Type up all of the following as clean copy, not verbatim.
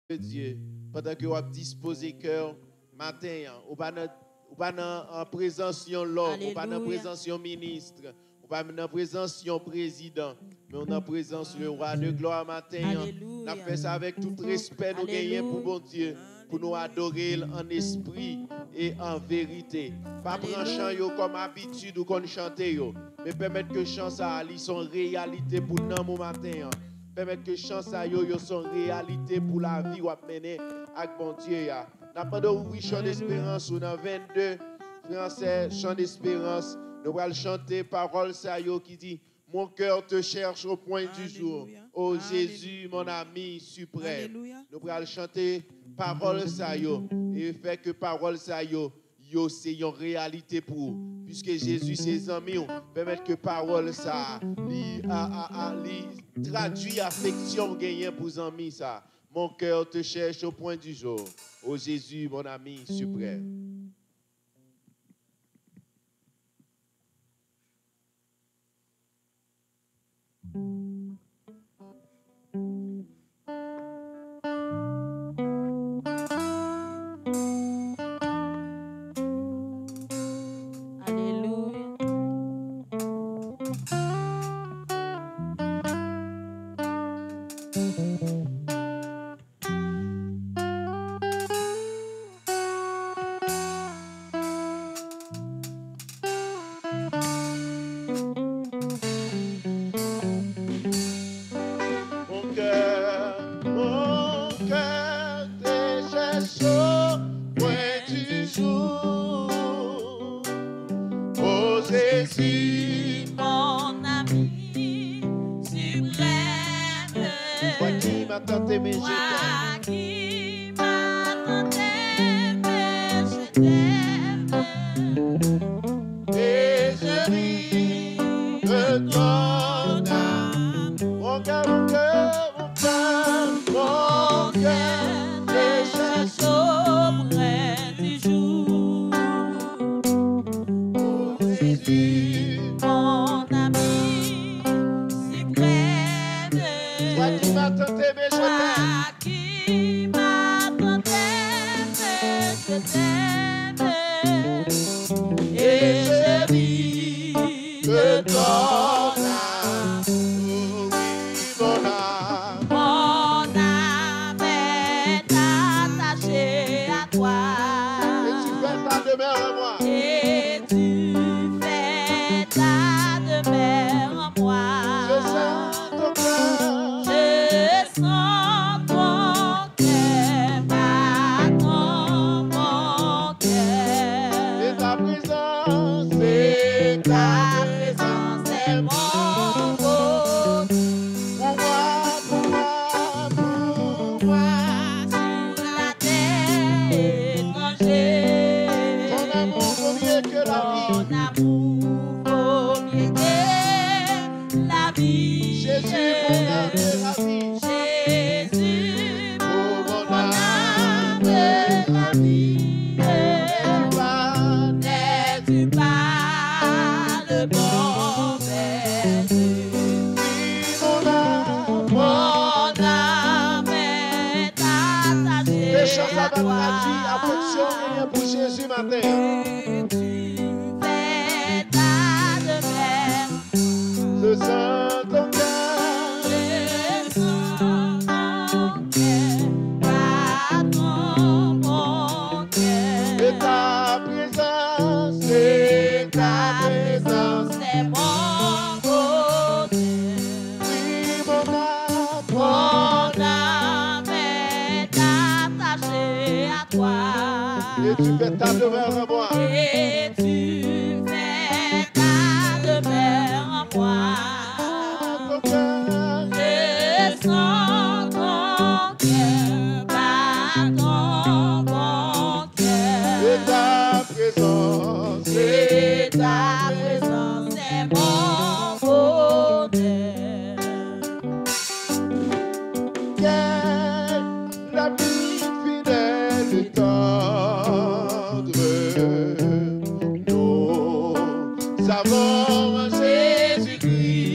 Dieu, pendant que vous avez disposé cœur matin, ou pas en présence de l'homme, ou pas en présence de ministre, ou pas en présence de président, mais on en présence du roi de gloire matin. On a fait ça avec tout respect nous gagnons pour bon Dieu, pour nous adorer en esprit et en vérité. Pas prendre chant comme habitude ou qu'on chante, mais permettre que chant ça soit réalité pour nous matin. Permettre que chant ça son réalité pour la vie ou à mener avec bon Dieu. N'a pas de oui chant d'espérance ou dans 22 français chant d'espérance, nous allons chanter parole ça qui dit mon cœur te cherche au point du jour. Oh Jésus mon ami suprême. Nous allons chanter parole ça et faire que parole ça c'est une réalité pour vous. Puisque Jésus, ses amis, permettent que parole ça, traduit affection gagnée pour les amis ça. Mon cœur te cherche au point du jour. Oh Jésus, mon ami suprême.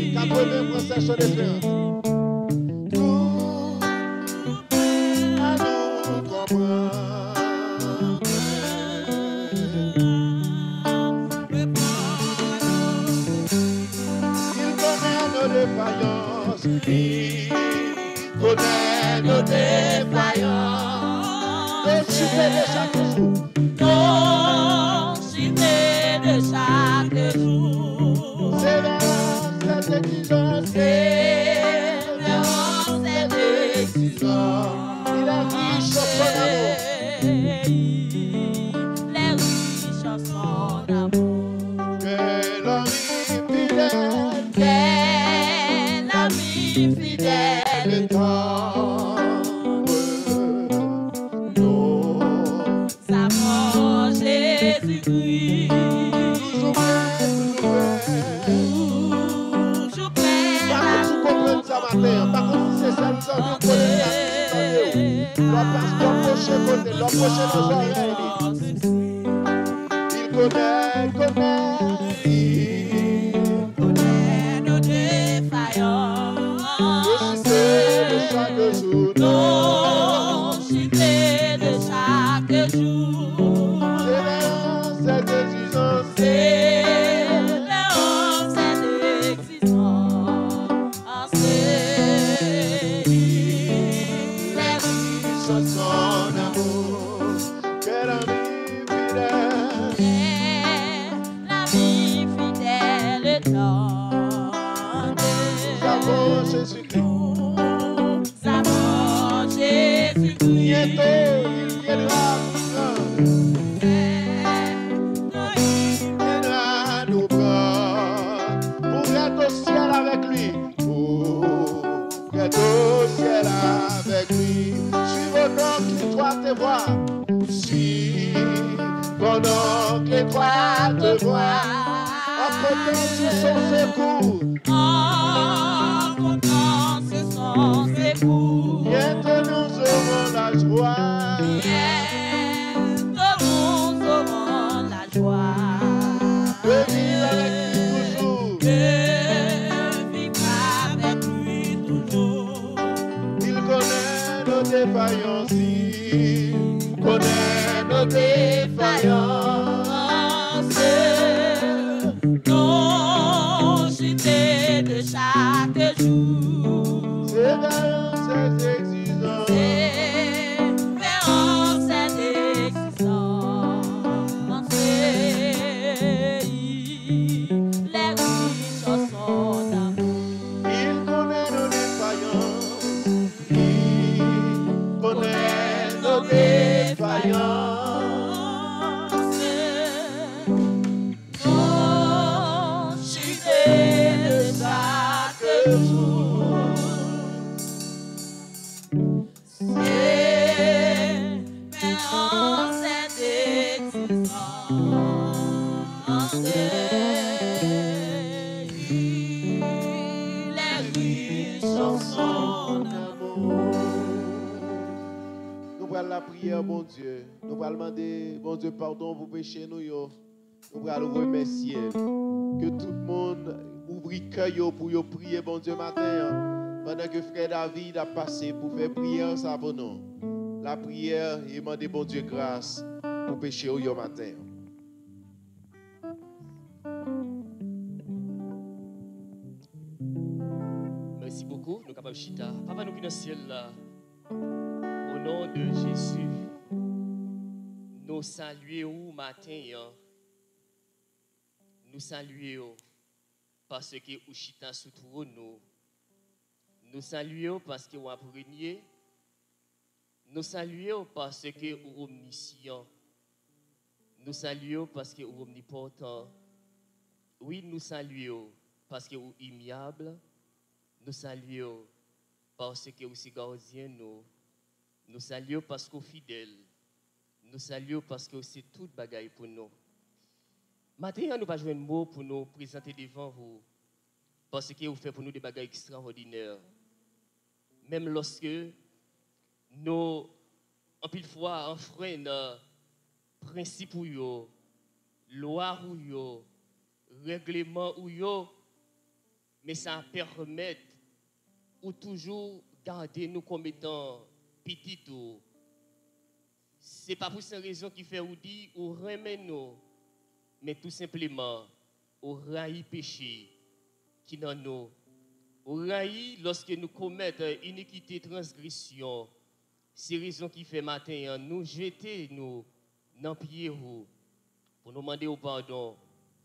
Chant d'espérance. connaît nos défaillances. Nos cités de chaque jour. Nos cités de chaque jour. C'est vers cette exigence. C'est vers cette exigence. Il est riche en son amour. Les riches en son amour. Quel ami fidèle. Quel ami fidèle tendre. Nous avons Jésus-Christ. Toujours prêt. Par contre, vous comprenez ça matin. Par contre, c'est ça, nous avons connaître ça. L'homme passe dans prochain côté, l'homme prochain dans l'oreille. Il connaît nos défaillances. De chaque jour, nos cités de chaque jour. C'est cette exigence. C'est cette exigence. Les riches en son amour. Quel ami fidèle. L'ami fidèle tendre. Nous avons Jésus-Christ. Bientôt, il viendra nous prendre pour être au ciel avec lui. Pour être au ciel avec lui. Suis mon oncle étroite voix. Suis mon oncle étroite voix. En comptant sur son secours. En comptant sur son secours. Bientôt nous aurons la joie. Bientôt nous aurons la joie. De vivre avec lui toujours. De vivre avec lui toujours. Il connaît nos défaillances. Il connaît nos défaillances. Nos cités de chaque jour. C'est vers cette exigence. C'est vers cette exigence. Les riches en son amour. Il connaît nos défaillances. Il connaît nos défaillances. Nos cités de chaque jour. Nous allons la prière, bon Dieu. Nous allons demander, bon Dieu, pardon pour pécher nous. Nous allons remercier. Que tout le monde ouvre le cœur pour prier, bon Dieu, matin. Pendant que frère David a passé pour faire prière, ça pour nous. La prière et demander, bon Dieu, grâce pour pécher au matin. Merci beaucoup. Nous sommes capables de chita. Papa, nous qui dans le ciel là. Au nom de Jésus, nous saluons matin. Nous saluons parce que vous chita sous nous. Nous saluons parce que vous apprenez. Nous saluons parce que vous omniscient. Nous saluons parce que vous omnipotent. Oui, nous saluons parce que vous immuable. Nous saluons parce que vous êtes gardien nous. Nous saluons parce que vous êtes fidèles. Nous saluons parce que c'est toute bagaille pour nous. Maintenant, nous ne pas jouer un mot pour nous présenter devant vous. Parce que vous faites pour nous des bagailles extraordinaires. Même lorsque nous, en pile fois, enfreignons principe ou yo, loi ou yo, règlement ou yo, mais ça permet ou toujours garder nous comme étant petits ou Ce n'est pas pour cette raison qui fait ou dit ou remet nous, mais tout simplement, ou raï péché qui dans nous. Ou raï lorsque nous commettons iniquité, transgression. C'est raison qui fait matin, nous jeter nous dans pied pour nous demander au pardon.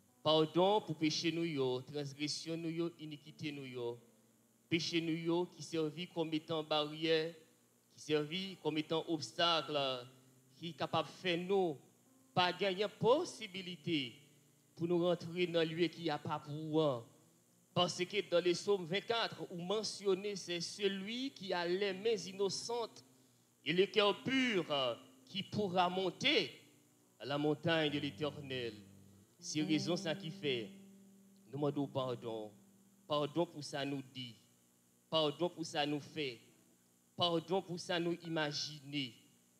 Pardon pour péché nous yo, transgression nous yo, iniquité nous yo. Péché nous yo qui servit comme étant barrière, qui servit comme étant obstacle, qui est capable de faire nous pas gagner possibilité pour nous rentrer dans le lieu qui a pas pour. Parce que dans les psaumes 24, où mentionné, c'est celui qui a les mains innocentes et le cœur pur qui pourra monter à la montagne de l'Éternel. C'est raison ça qui fait. Nous demandons pardon. Pardon pour ça nous dit. Pardon pour ça nous fait. Pardon pour ça nous imaginer.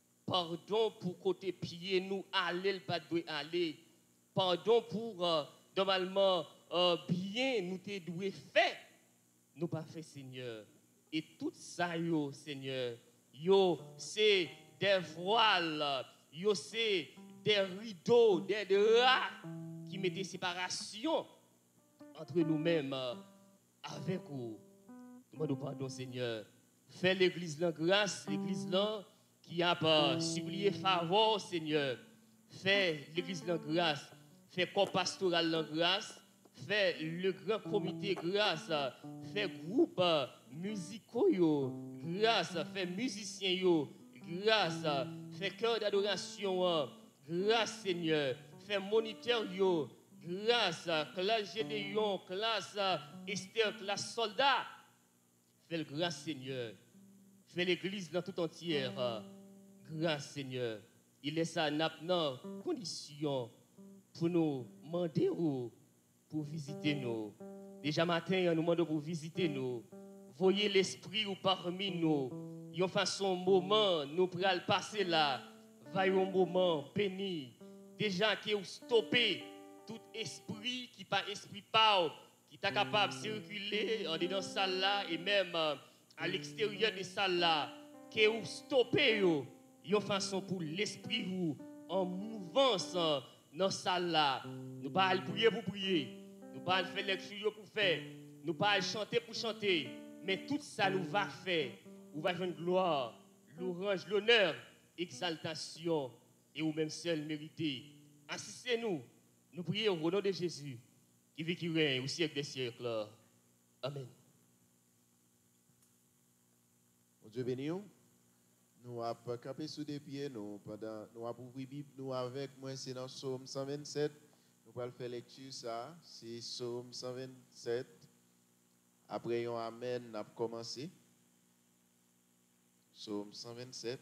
Pardon pour côté pied nous aller le pas de aller. Pardon pour normalement bien nous te doué fait. Nous pas fait Seigneur. Et tout ça yo Seigneur, yo c'est des voiles, yo c'est des rideaux, des draps qui mettaient séparation entre nous-mêmes avec vous. Nous demandons pardon Seigneur. Fais l'église la grâce, l'église là qui a supplié faveur Seigneur. Fais l'église la grâce, fais corps pastoral la grâce. Fais le grand comité grâce, fais groupe musicaux yo, grâce, fais musiciens yo, grâce, fais cœur d'adoration, grâce Seigneur, fais moniteur yo, grâce, classe Gédéon, classe Esther, classe soldat, fais le grâce Seigneur, fais l'église dans tout entière, grâce Seigneur, il est ça n'a condition pour nous demander pour visiter nous. Déjà matin, nous demandons pour visiter nous. Voyez l'esprit ou parmi nous. Yon façon moment, nous pral passer là. Vaillons un moment béni. Déjà qui est stoppé tout esprit qui pas esprit pas qui est capable de circuler en dedans salle là et même à l'extérieur de salle là qui est stoppé yon façon pour l'esprit ou en mouvance dans salle là. Nous pas prier pour prier. Nous pas faire lecture pour faire, nous pas chanter pour chanter, mais tout ça nous va faire. Nous va joindre gloire, louange, l'honneur, exaltation et ou même seul mérité. Assistez-nous, nous prions au nom de Jésus qui vit qui règne au siècle des siècles. Amen. Mon Dieu béni, nous avons campé sous des pieds, nous avons ouvert Bible, nous avec moi, c'est dans Psaume 127. Nous allons faire lecture ça, c'est Psaume 127. Après un amen, nous avons commencé. Psaume 127.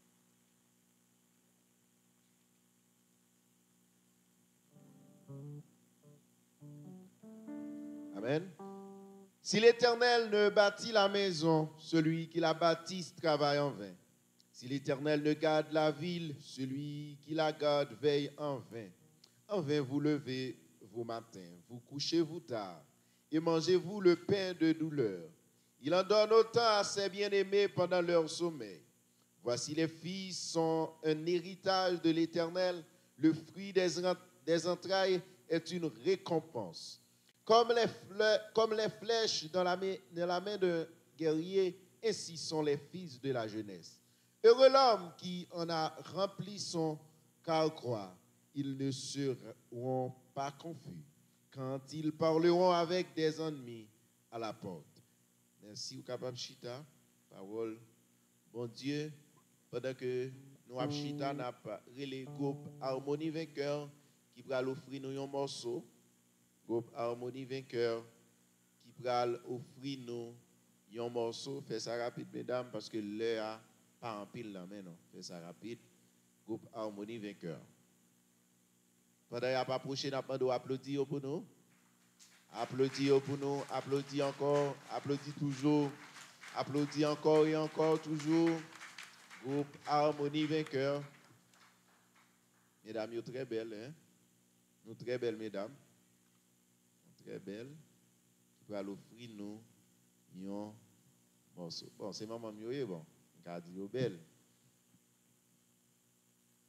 Amen. Si l'Éternel ne bâtit la maison, celui qui la bâtisse travaille en vain. Si l'Éternel ne garde la ville, celui qui la garde veille en vain. En vain vous levez vos matins, vous couchez-vous tard, et mangez-vous le pain de douleur. Il en donne autant à ses bien-aimés pendant leur sommeil. Voici les filles sont un héritage de l'Éternel, le fruit des entrailles est une récompense. Comme les flèches dans la main d'un guerrier, ainsi sont les fils de la jeunesse. Heureux l'homme qui en a rempli son carquois. Ils ne seront pas confus quand ils parleront avec des ennemis à la porte. Merci, ou capable chita, parole. Bon Dieu, pendant que nous avons chita, nous avons relé groupe Harmonie Vainqueur qui va offrir nous un morceau. Groupe Harmonie Vainqueur qui va offrir nous un morceau. Faites ça rapide, mesdames, parce que l'heure n'a pas en pile là maintenant. Faites ça rapide. Groupe Harmonie Vainqueur. Pendant qu'il n'y a pas approché, nous avons applaudir pour nous. Applaudis pour nous. Applaudis encore. Applaudis toujours. Applaudis encore et encore toujours. Groupe Harmonie Vainqueur. Mesdames, vous êtes très belles. Hein? Nous très belles, mesdames. Très belles. Qui va l'offrir nous un morceau. Bon, c'est maman mieux, bon. On va dire belle.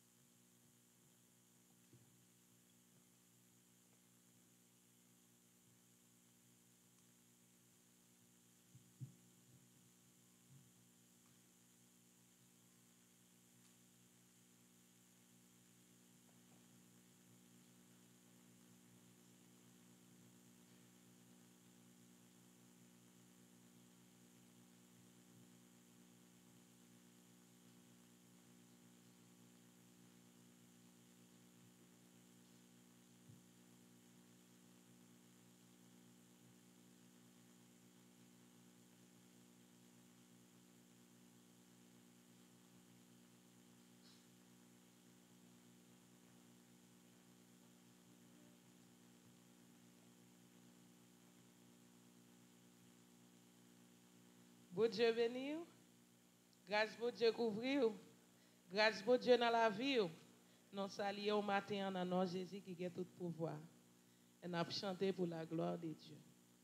Bon Dieu bénir. Grâce bon Dieu couvrir. Grâce bon Dieu dans la vie. Nous saluons au matin en nom de Jésus qui a tout pouvoir. Et nous chanté pour la gloire de Dieu.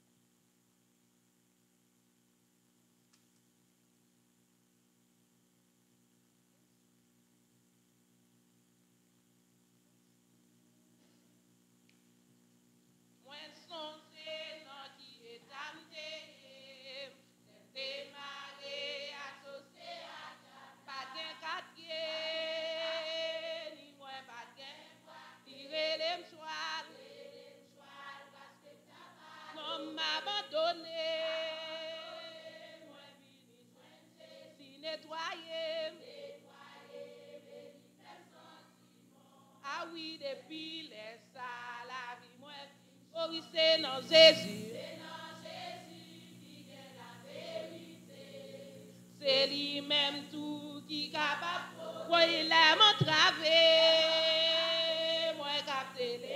Ah oui, depuis les ça, la vie, moi, oh oui, c'est dans Jésus. C'est dans Jésus qui est la vérité. C'est lui-même tout qui est capable. Moi, il a montré. Moi, cap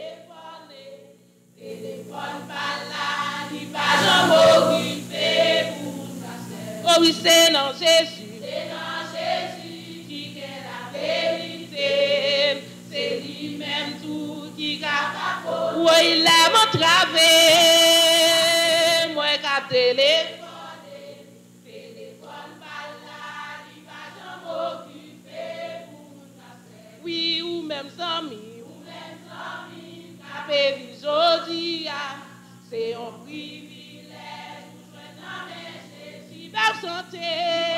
téléphone par là, il va dans m'occuper pour ça. Oh oui, c'est dans Jésus. C'est dans Jésus qui est la vérité. C'est lui-même tout qui est capable. Oui, il a montré. Moi, cap téléphone par là, il va dans m'occuper pour ça. Oui, ou même amis. Aujourd'hui, c'est un privilège pour jouer si belle santé,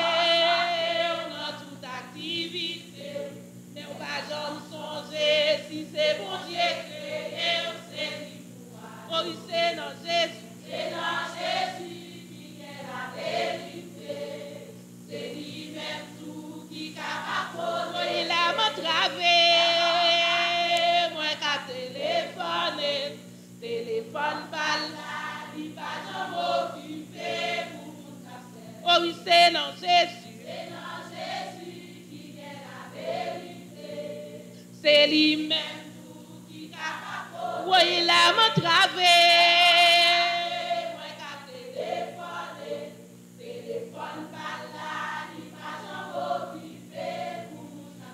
dans toute activité. Mais on va jamais songer si c'est bon Dieu créé, c'est l'histoire. Oh, c'est dans Jésus. C'est dans Jésus qui est la vérité. C'est lui-même tout qui est capable. Oh, il a montré. Téléphone par là, il va m'occuper pour mon. Oh oui, c'est dans Jésus. C'est dans Jésus qui est la vérité. C'est lui-même tout qui est capable. Oui, il a montré. Moi, téléphone par là, il va m'occuper pour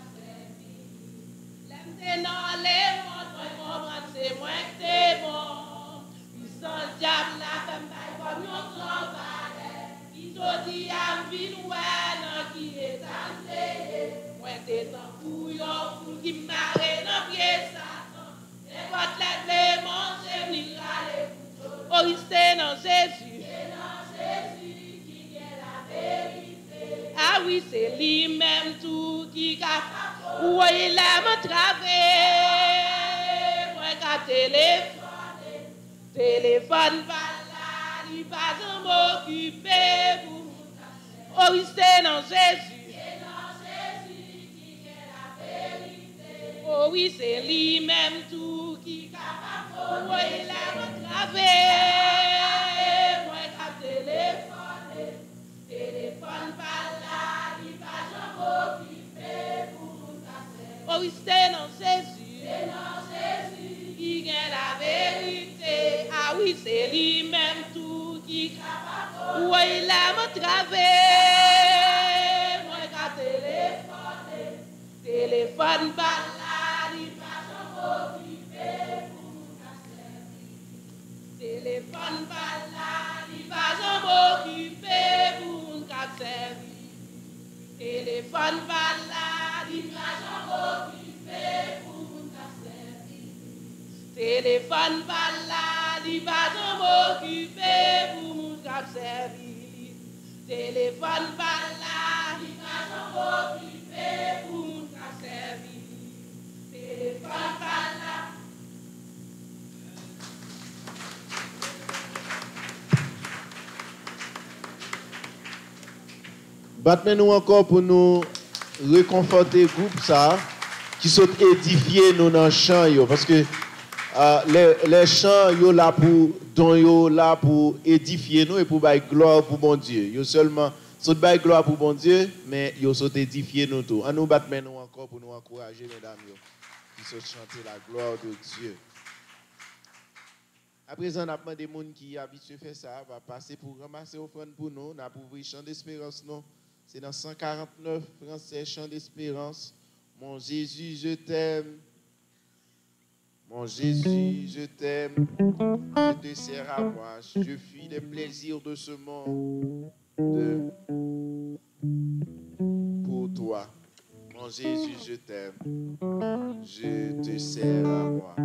mon. L'aime dans les c'est moi qui t'ai bon. Ils sont diable la femme comme un travail. Ils te disent à vie noire qui est entré. Moi t'es en couillon pour qui m'arrête dans pied Satan. Et votre lettre manger venir aller. Oh c'est dans Jésus. C'est dans Jésus qui est la vérité. Ah oui c'est lui-même tout qui capable. Oui il a montré. Téléphone par là, il va m'occuper pour. Oh oui, c'est dans Jésus. C'est dans Jésus qui est la vérité. Oh oui, c'est lui-même tout qui est capable. Oh, il a montré. Moi, téléphone par là, il va m'occuper pour. Oh oui, c'est dans Jésus. C'est dans Jésus qui est la vérité. Ah oui, c'est lui-même tout qui est capable. Oui, il a montré. Moi, téléphone par là, il va m'occuper pour nous. Téléphone par là, il va m'occuper pour nous. Téléphone par là, il va m'occuper pour nous. Téléphone par là, il va m'occuper pour mon cap servir. Téléphone par là, il va m'occuper pour mon cap servir. Téléphone par là. Battement nous encore pour nous réconforter le groupe ça qui sont édifiés nous dans le champ parce que les chants yo là pour don yo là pour édifier nous et pour bailler gloire pour bon Dieu. Yo seulement sont bailler gloire pour bon Dieu mais yo sont édifier nous tout. En nous battre nous encore pour nous encourager mesdames yo qui sont chanter la gloire de Dieu. À présent, on a demandé des gens qui habituent à faire ça, va passer pour ramasser offrande pour nous. On a pour ouvrir Chant d'Espérance, non? C'est dans 149 français, Chant d'Espérance. Mon Jésus, je t'aime. Mon Jésus, je t'aime. Je te sers à moi. Je fuis les plaisirs de ce monde. Pour toi. Mon Jésus, je t'aime. Je te sers à moi.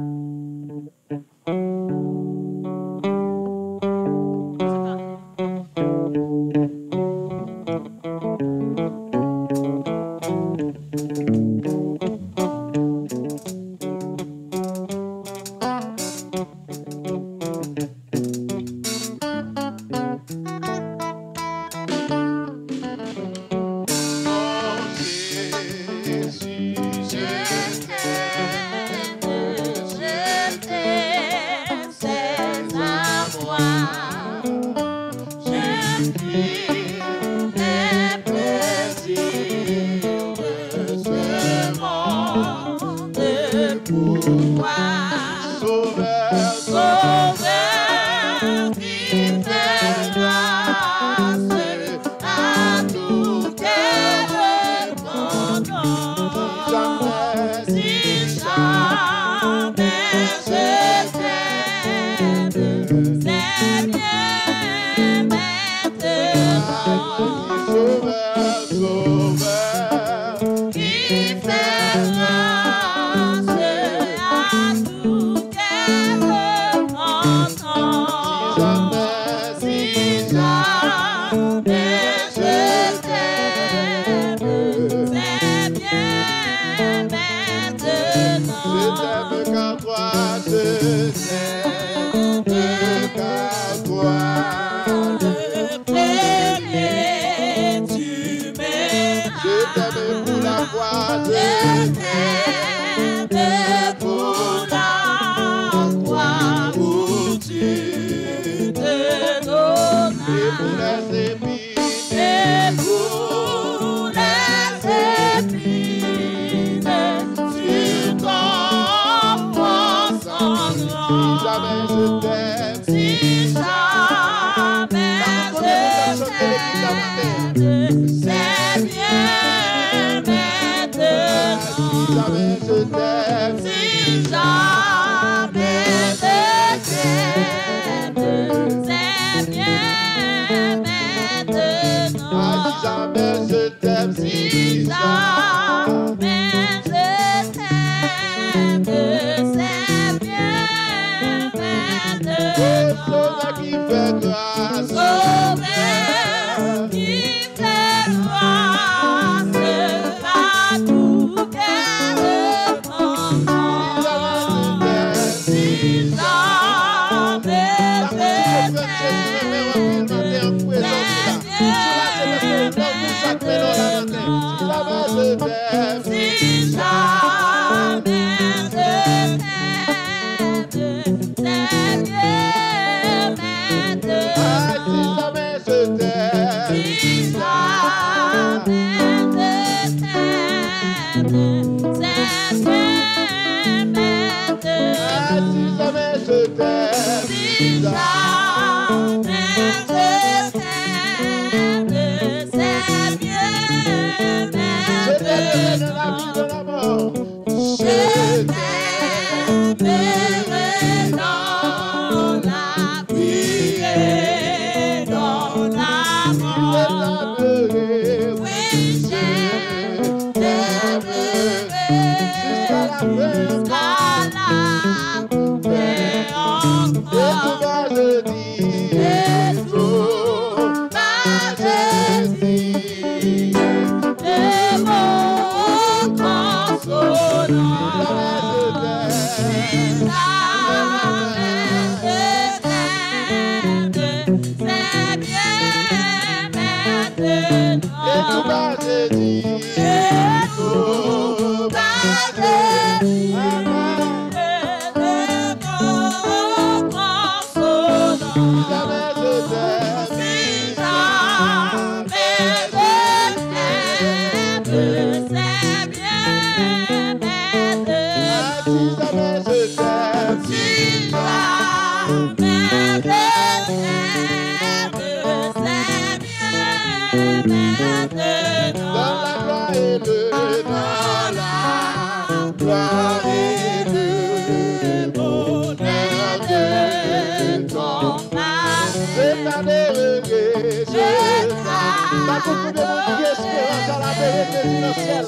Si jamais je t'aime,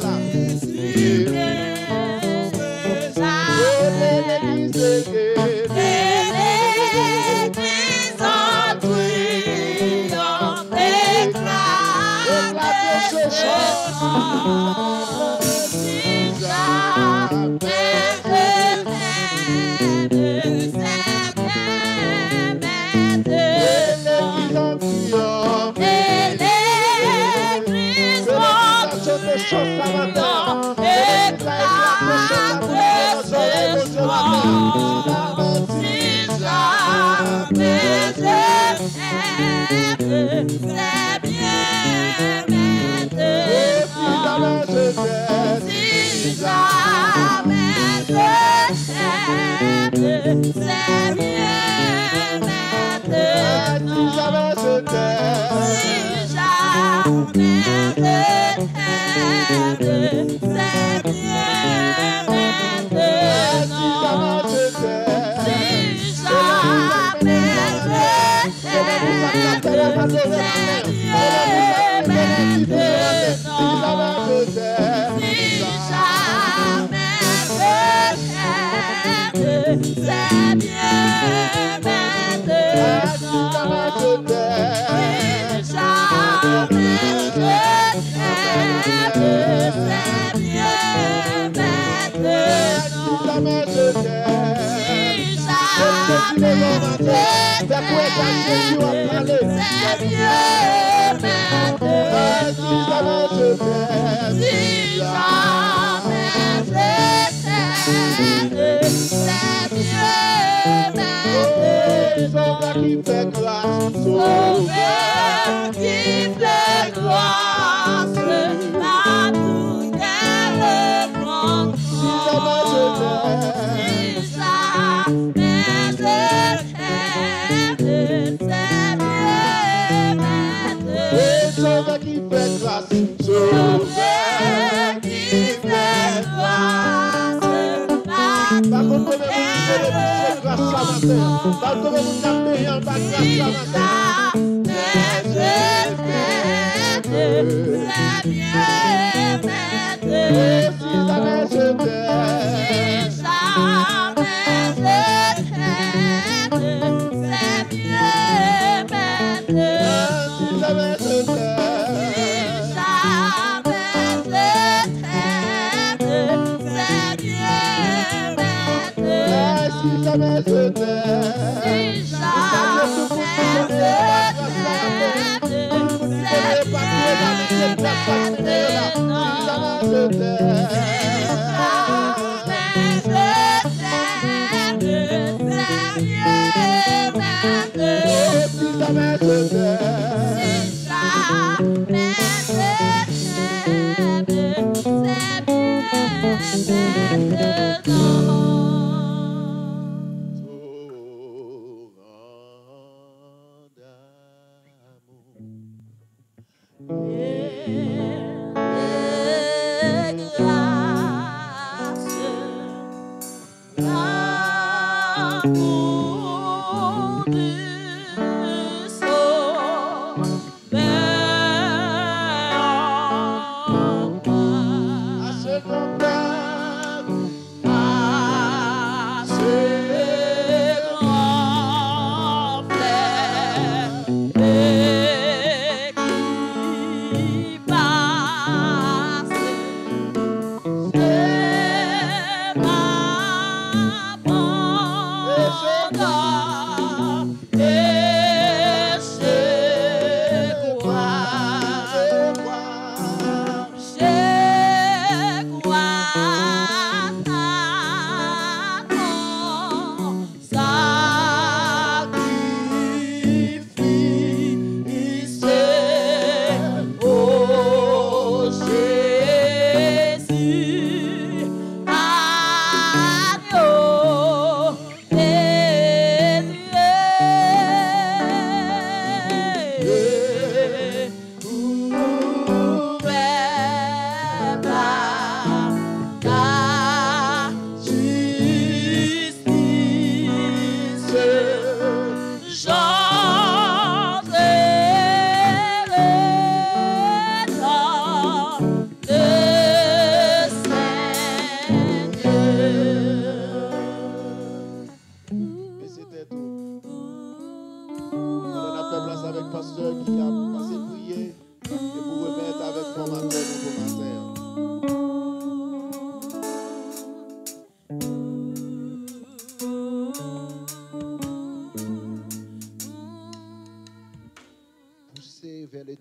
Ah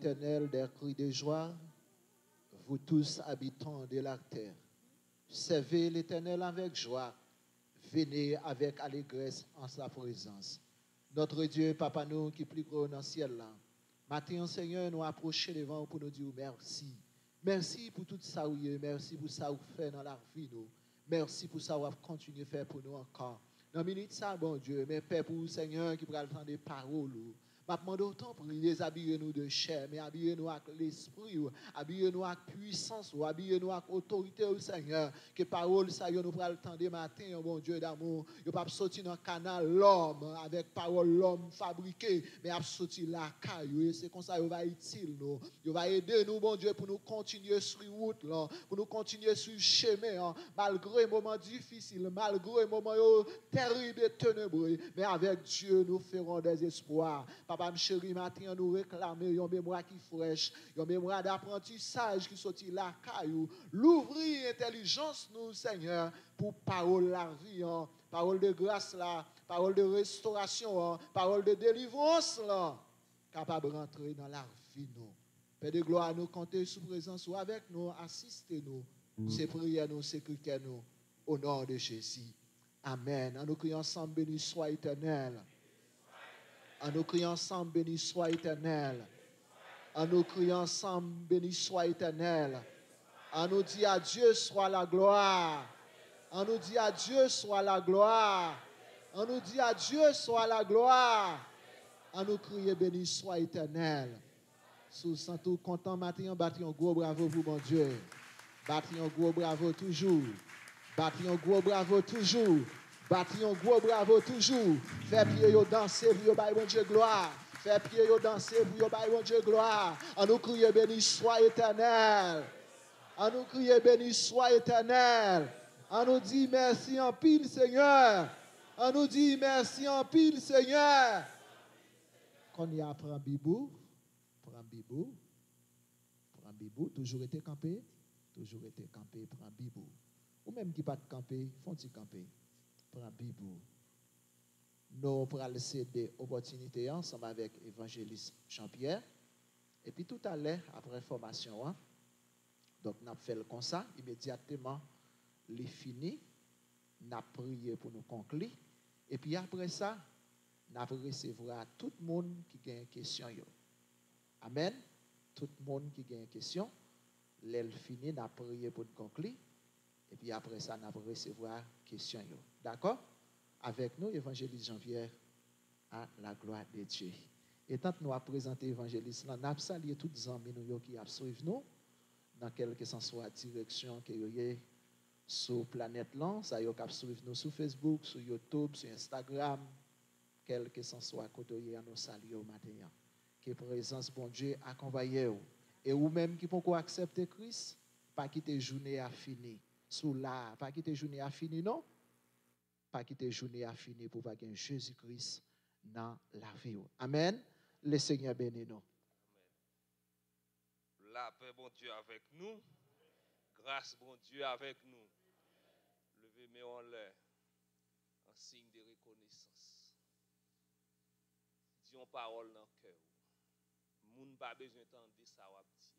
l'Éternel des cris de joie, vous tous habitants de la terre. Servez l'Éternel avec joie, venez avec allégresse en sa présence. Notre Dieu, Papa nous qui plus grand dans le ciel là, matin, Seigneur, nous approcher devant pour nous dire merci. Merci pour tout ça, merci pour ça que vous faites dans la vie. Nous. Merci pour ça que vous continuez à faire pour nous encore. Dans la minute, ça, bon Dieu, mais Père pour vous, Seigneur, qui prend le temps des paroles. Je demande autant pour déshabiller-nous de chair, mais habillez-nous avec l'esprit, habillez-nous avec puissance, habillez-nous avec autorité, Seigneur. Que parole, ça, nous prend le temps des matins, bon Dieu d'amour. Nous ne pas sortir dans le canal l'homme, avec parole l'homme fabriqué, mais à sortir la caille. C'est comme ça qu'il va être utile, nous. Il va aider nous, bon Dieu, pour nous continuer sur la route, là, pour nous continuer sur le chemin, malgré les moments difficiles, malgré les moments terribles et ténébreux. Mais avec Dieu, nous ferons des espoirs. Papa, chéri, matin, nous réclamons une mémoire qui fraîche, une mémoire d'apprentissage qui sortit la caillou. L'ouvrir intelligence, nous, Seigneur, pour parole la vie, parole de grâce, là, parole de restauration, parole de délivrance, là, capable de rentrer dans la vie, nous. Père de gloire, nous comptons sous présence ou avec nous, assistez-nous. C'est prières, nous, c'est critères, nous, au nom de Jésus. Amen. En nous criant ensemble, béni soit éternel. En nous criant ensemble, béni soit éternel. En nous criant ensemble, béni soit éternel. En nous dit à Dieu soit la gloire. En nous dit à Dieu soit la gloire. En nous dit à Dieu soit la gloire. En nous crier béni soit éternel. Sous sans tout content matin, bâti un gros bravo pour mon Dieu. Bâti un gros bravo toujours. Bâti un gros bravo toujours. Bâti un gros bravo toujours. Fais pied yo danser pour yo bailler bon Dieu gloire. Fais pied yo danser pour yo bailler bon Dieu gloire. En nous crier béni soit éternel. En nous crier béni soit éternel. En nous dit merci en pile Seigneur. En nous dit merci en pile Seigneur. Quand y a prend bibou, toujours été campé, prend bibou. Ou même qui pas de camper, font-ils camper. Prends Bibou. Nous pourrons laisser des opportunités ensemble avec l'évangéliste Jean-Pierre. Et puis tout à l'heure, après formation, donc nous avons fait le comme ça, immédiatement, les fini, nous avons prié pour nous conclure. Et puis après ça, nous avons recevoir tout le monde qui a une question. Amen. Tout le monde qui a une question. L'elle fini, nous avons prié pour nous conclure. Et puis après ça, nous allons recevoir question. D'accord? Avec nous, évangéliste Jean-Pierre, à la gloire de Dieu. Et tant que nous avons présenté l'évangéliste, nous avons salué tous les amis qui ont suivi nous, dans quelque soit direction que vous avez sur la planète là, ça y a suivi nous sur Facebook, sur YouTube, sur Instagram, quel que soit côté où nous saluons au matin. Que présence bon Dieu accompagne. Et vous-même qui pouvez accepter Christ, pas quitter journée à fini. Sous là, pas quitter journée à fini, non? Pas quitter journée à fini pour pas gagner Jésus-Christ dans la vie. Amen. Le Seigneur bénit nous. Amen. La paix, bon Dieu, avec nous. Grâce, bon Dieu, avec nous. Levez-moi en l'air, en signe de reconnaissance. Disons parole dans le cœur. Moun pas besoin d'entendre ça ou dire.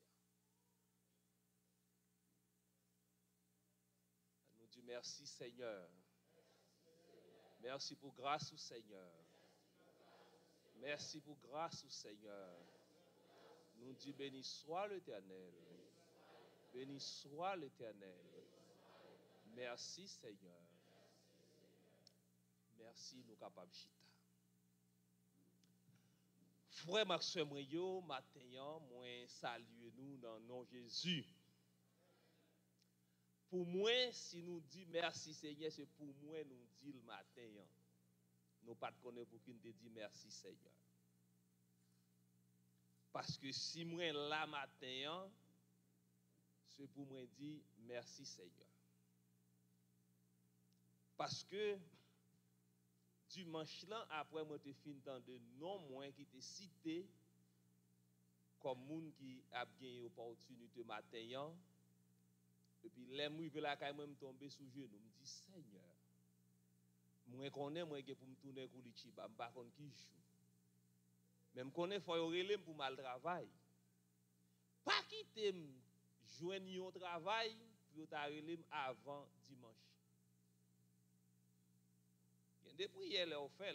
Nous disons merci Seigneur. Merci pour grâce au Seigneur. Merci pour grâce au Seigneur. Nous disons béni soit l'Éternel. Béni soit l'Éternel. Merci Seigneur. Merci nous capables chita. Frère Maxime Rio, matin, moi saluer nous dans le nom de Jésus. Pour moi, si nous disons merci Seigneur, c'est pour moi nous dire le matin. Nous pas de connaître pour qui nous dit merci Seigneur. Parce que si moi là matin, c'est pour moi dire merci Seigneur. Parce que dimanche là, après moi te fin dans de non moins qui te cité comme monde qui a gagné opportunité matin. Et puis les mouille la caille me tomber sous genou, me dit Seigneur. Moi connais moi que pour me tourner Koulitiba, me pas connait qui joue. Même connais faut relève pour mal travail. quitter joindre un travail pour t'arrêter avant dimanche. Il y a des prières là au fait.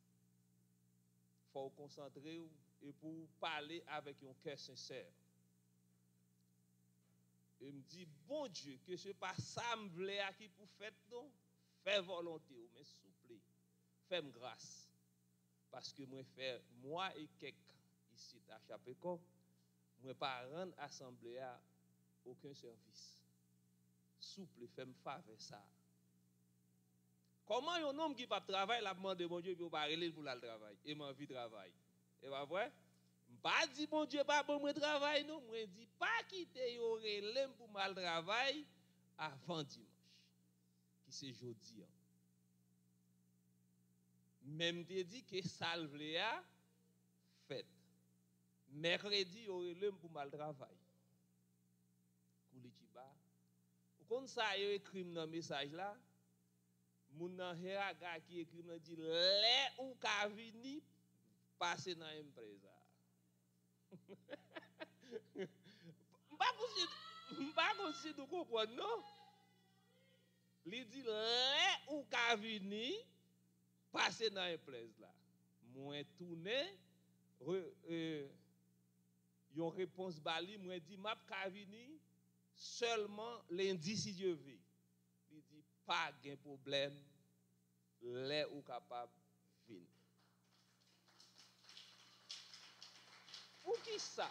Faut concentrer et pour parler avec un cœur sincère. Et me dit bon Dieu que ce pas ça me voulait à qui pour faire non, fais volonté ou mais souple. Fais-moi grâce. Parce que moi et quelques ici à Chapéco, moi pas rendre assemblée à aucun service. Souple, fais-moi faveur ça. Comment un homme qui pas travailler l'a demandé mon Dieu pour pas aller pour le travail et m'a envie de travail. Et pas vrai? Pas dit mon Dieu pas bon moi travail non, moi dit pas quitter yo relem pour mal travail avant dimanche. Qui c'est jeudi. Même te dit que salve a fait. Mercredi yo relem pour mal travail. Koulitiba. Comme ça yo écrit dans message là. Moun nan Heraga qui écrit nan dit les ou ka vini passer dans empresa. M'pa konsi nous comprendre non. Li dit les ou ka vini passer dans empresa là. Moi tourner yon réponse bali moi dit m'a ka vini seulement lundi si Dieu veut. Il dit pas de problème, les ou capable venir. Pour qui ça?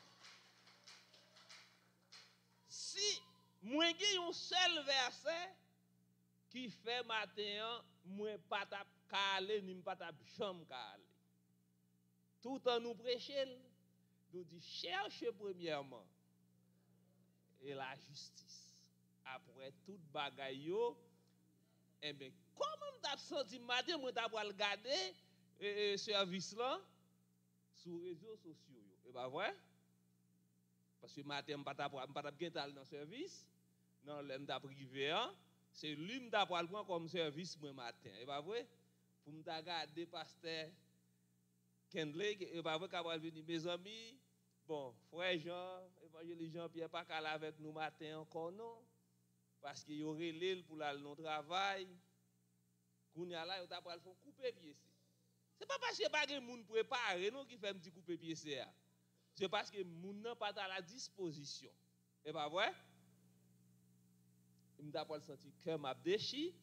Si moi j'ai un seul verset qui fait matin, moi pas t'a calé ni pas t'a chambre calé. Tout en nous prêcher, nous dit cherchez premièrement et la justice. Après toute bagaille yo, eh bien, comment t'as senti matin, moi t'as pas regarder service là sur les réseaux sociaux. Et pas vrai? Parce que matin, je ne pas bien dans le service, non, l'aime t'a privé, c'est lui qui t'a prendre comme service moi matin. Et pas vrai? Pour me regarder pasteur Kendley, et pas vrai qu'après venir mes amis, bon, frère Jean, évangéliste Jean-Pierre pas calé avec nous matin encore non. Parce qu'il y aurait l'île pour aller dans le travail. Kounya là, il t'a pas le faire couper pied. C'est pas parce que pas de monde préparé non qui fait un petit couper pied c'est. C'est parce que monde n'a pas à la disposition. Et pas vrai? Il m'a pas le senti cœur m'a déchiré.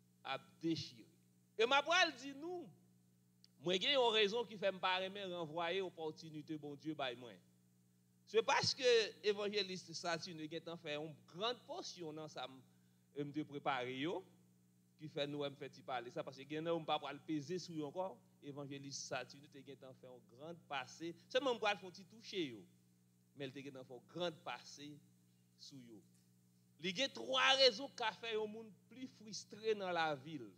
Et m'a pas dit nous. Moi j'ai une raison qui fait me pas aimer renvoyer opportunité bon Dieu by moi. C'est parce que évangéliste Saturne a fait une grande portion dans ça me préparer yo qui fait nous me fait parler ça parce que gen on pas le peser sur encore évangéliste Saturne a fait une grande passée seulement me font petit toucher yo mais il a fait une grande passée sur yo. Il y a trois raisons qui fait un monde plus frustré dans la ville.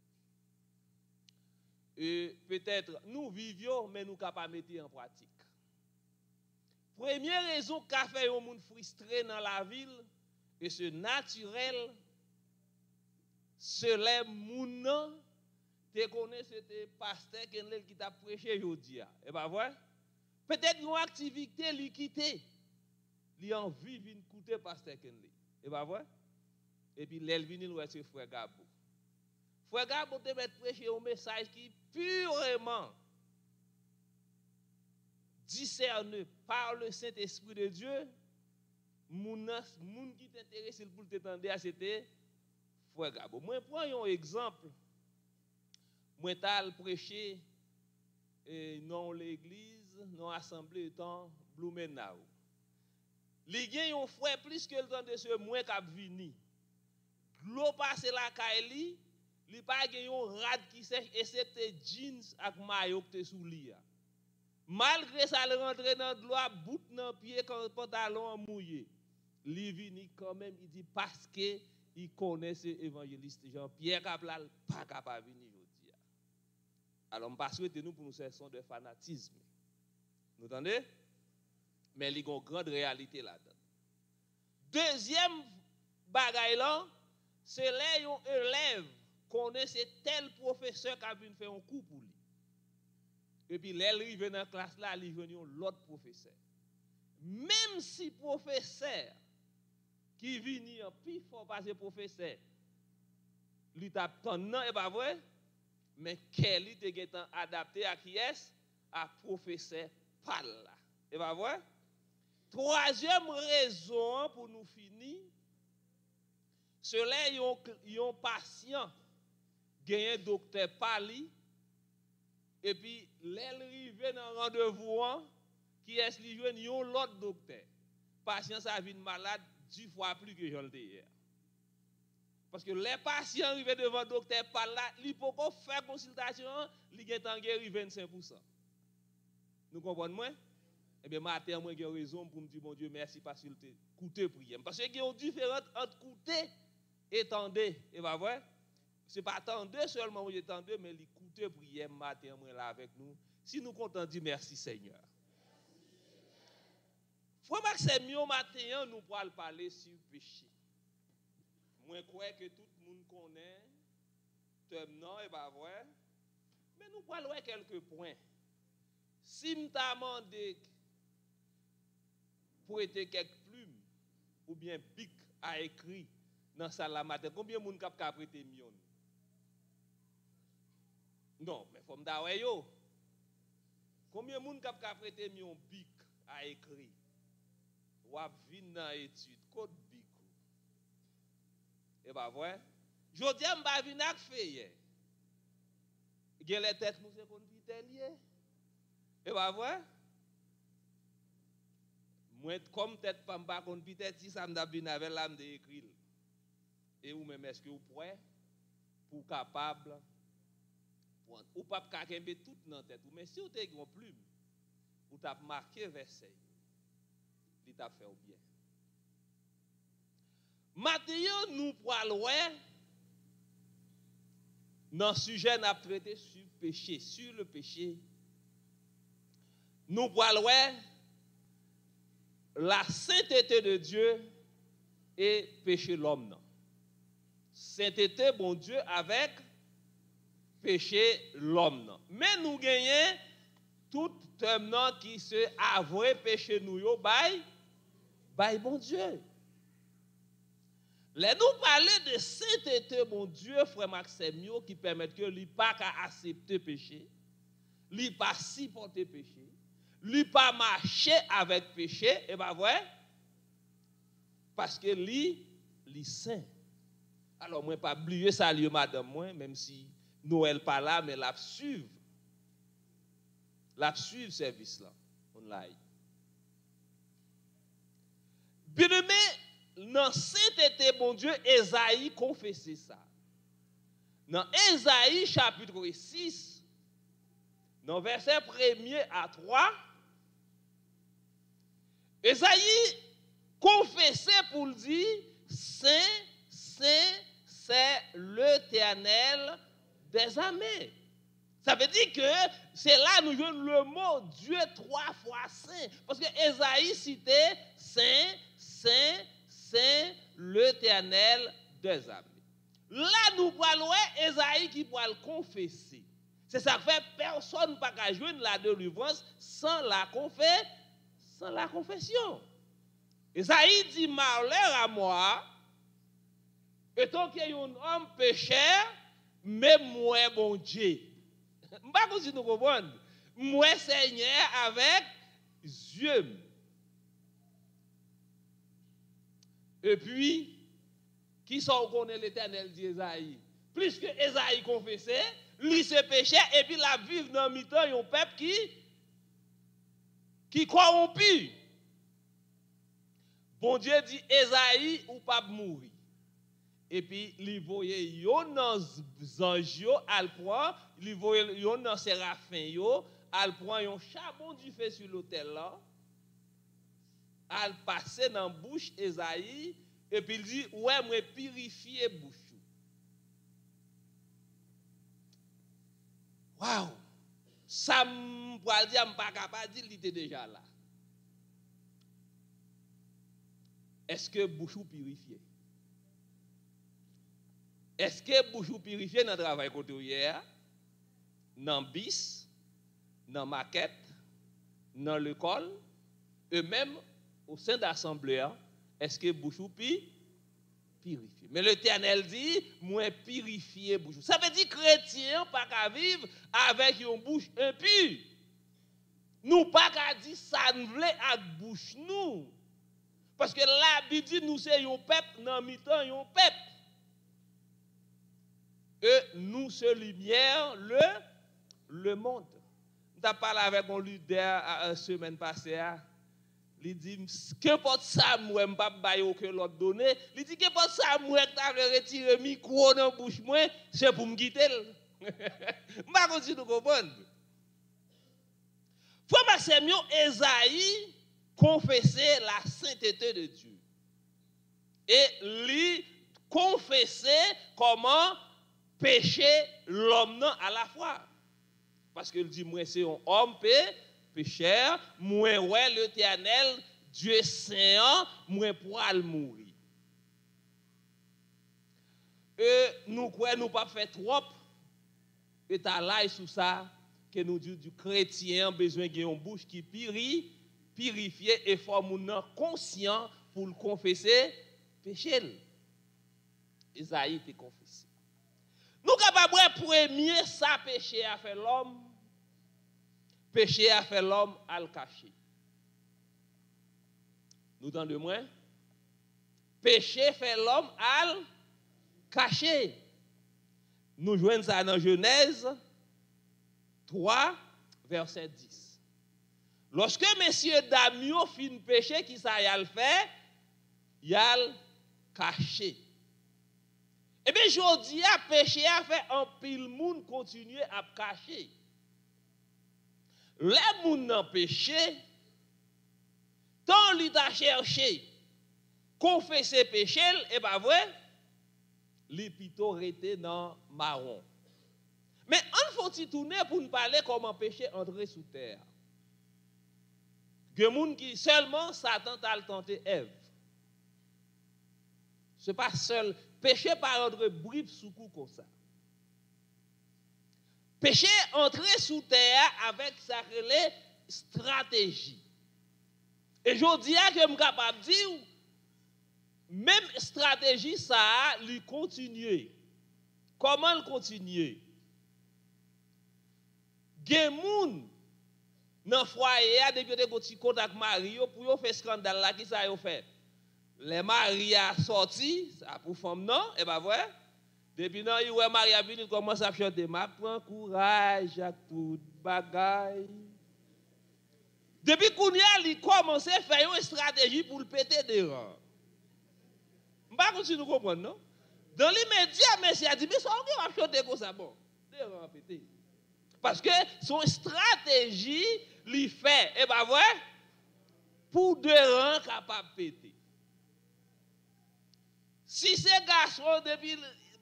Et peut-être nous vivions mais nous pas mettre en pratique. Première raison qu'a fait un monde frustré dans la ville, et c'est naturel, c'est les gens qui connaissent c'était pasteur qui t'a prêché aujourd'hui. Et pas vrai? Peut-être une activité li quitter, li envie de écouter pasteur Kenley. Et pas vrai? Et puis l'elle vient nous c'est frère Gabo. Frère Gabo te met prêcher un message qui purement discerné par le Saint-Esprit de Dieu, moun qui t'intéresse pour t'entendre, c'était frère Gabo. Moi, prends un exemple. Moi, t'ai prêché non l'église, non assemblée étant Blumenau. Les gens ont frère plus que le temps de ce moins qu'a vini. L'eau passe la kaili, li pas gen un rad qui sèche excepté jeans ak maillot que sous li. Malgré ça, il rentre dans l'eau, bout dans pied quand pantalon mouillé. Li vini quand même, il dit parce que il connaît ce évangéliste Jean-Pierre Caplal, pas capable venir aujourd'hui. Alors, je ne pas souhaiter nous pour nous faire son de fanatisme. Vous entendez? Mais il y a une grande réalité là-dedans. Deuxième bagaille là, c'est les élèves connaissent tel professeur qui a venu faire un cours pour lui. Et puis, l'élève arrive dans la classe là, il vient l'autre professeur. même si professeur qui vient en plus fort passer professeur, lui tape ton nom, et pas vrai, mais quel est adapté à qui est? À professeur Pal. Et pas vrai? Troisième raison pour nous finir, ceux-là ont patient, gagné docteur Pali, et puis l'arrivée dans le rendez-vous, qui est li joine yon l'autre docteur. Patient ça vient malade 10 fois plus que j'en hier. Parce que les patients arrivent devant le docteur par là, il peut pas faire consultation, il gagne en guéri 25%. Nous comprenons moins? Eh bien, matin, moi j'ai raison pour me dire bon Dieu merci parce qu'il te coûté prier. Parce qu'il y a une différence entre coûter et tendre, et pas vrai? C'est pas tendre seulement où tendre, mais il coûte prier matin moi là avec nous. Si nous comptons dire merci Seigneur. Frère Maxime, matin, nous pourrons parler sur le péché. Moi, je crois que tout le monde connaît, non, et pas vrai. Mais nous pourrons voir quelques points. Si je t'ai demandé pour être quelques plumes ou bien bic à écrit dans salle la matin, combien de monde a prêté million? Non, mais il faut me dire, combien de monde a prêté million bic à écrit? Ou à venir dans l'étude, code bic. Et pas vrai? Je dis, je ne vais pas venir avec fait. Il y a les têtes, nous, c'est qu'on peut lié. Et pas vrai? Moi, comme tête, je ne vais pas peut-être si ça me venir avec l'âme d'écrire. Et ou même, est-ce que vous pouvez, pour capable, ou pas qu'à tout dans la tête. Mais si vous avez une plume, vous avez marqué verset, il t'a fait bien. Maintenant, nous parlons dans le sujet n'a traité sur le péché. Nous parlons la sainteté de Dieu et péché l'homme. Sainteté, bon Dieu, avec péché l'homme. Mais nous gagnons tout un qui se avoué péché nous yo by bon Dieu. Là nous parler de sainteté bon Dieu frère Maxime qui permet que lui pas accepter péché, lui pas supporter péché, lui pas marcher avec péché et pas vrai? Parce que lui saint. Alors moi pas oublier ça lieu madame moi même si Noël pas là mais la suivre service là online. Bien-aimé, dans sainteté bon Dieu, Esaïe confessait ça. Dans Esaïe chapitre 6, dans verset 1er à 3, Esaïe confessait pour le dire Saint, Saint, c'est l'Éternel des armées. Ça veut dire que c'est là nous jouons le mot Dieu 3 fois saint. Parce que Esaïe citait Saint, Saint, Saint, l'Éternel des armées. Là nous parlons Esaïe qui pourra le confesser. C'est ça que fait personne ne peut pas joindre la délivrance sans la confession. Esaïe dit malheur à moi, étant qu'il y a un homme pécheur, mais moi bon Dieu. Je ne sais pas si nous comprenons. Moi, Seigneur, avec yeux. Et puis, qui sont connaît l'Éternel d'Esaïe? Plus que Esaïe confessait, lui se péchait, et puis la vive dans le mi-temps, il y a un peuple qui corrompu. Bon Dieu dit, Esaïe ou pas mourir. Et puis, il voyait yon dans ange al prend, il voyait yon dans séraphin yo, al prend yon charbon du feu sur l'autel là, al passer dans bouche Esaïe, et puis il dit, ouais, moi purifier bouche. Waouh! Ça m'pa dire, m'pa capable dire, il était déjà là. Est-ce que bouche purifié? Est-ce que bouche purifié dans le travail côté hier, dans bis, dans maquette, dans l'école, et même au sein d'assemblée, est-ce que bouche ou purifié? Mais l'Éternel dit, moi purifier bouche. Ça veut dire chrétien pas qu'à vivre avec une bouche impure. Nous pas qu'à dire ça nous voulait avec bouche nous. Parce que la Bible dit nous c'est un peuple dans mi-temps un peuple. Et nous se lumière le monde. Nous avons parlé avec un leader la semaine passée. Il dit, qu'importe ça, moi, je ne vais pas aucun l'autre donné. Il dit, qu'importe ça, moi, je vais retirer le micro dans la bouche, c'est pour me quitter. Je ne vais pas continuer de comprendre. Frère Maxime, Esaïe confessait la sainteté de Dieu. Et lui confessait comment pécher l'homme à la fois. Parce qu'il dit, moi, c'est un homme pécheur, moi, ouais, l'Éternel, Dieu saint, moi, pour mourir. Et nous, quoi, nous pas fait trop, et t'as là sous ça, que nous disons du chrétien, besoin d'une bouche qui purifiée, et faut nous conscient pour le confesser, péché. Isaïe était confessé. Nous capables premier ça péché a fait l'homme. Péché a fait l'homme à le cacher. Nous entendons moins? Péché fait l'homme à le cacher. Nous joignons ça dans Genèse 3, verset 10. Lorsque messieurs Damio fin péché, qui ça y a le fait? Y a le caché. Eh bien, je dis, péché a fait un pile monde continuer à cacher. Les gens n'ont péché, tant ils ont cherché, confesser péché, et pas vrai, les plutôt restés dans marron. Mais on faut tourner pour nous parler comment péché entrer sous terre. Il y a des gens qui seulement Satan a tenté Ève. Ce n'est pas seul. Péché par entrer bride sous coup comme ça. Péché entrer sous terre avec sa stratégie. Et je dis que je suis capable de dire, même stratégie, ça, lui continuer. Comment le continuer? Gen moun dans foyer depuis que vous contact Mario pour faire scandale là qui ça yo fait. Les maris a sorti, ça pour femme non, et pas vrai? Depuis non, il ouais Maria vini commence à chanter, m'a prend courage à tout bagaille. Depuis qu'on y a, il commence à faire une stratégie pour le péter dehors. M'pas continue comprendre non? Dans l'immédiat, monsieur a dit mais ça on va chanter comme ça bon. Dehors péter. Parce que son stratégie lui fait, et pas vrai? Pour deux rangs capables de péter. Si ces garçons, depuis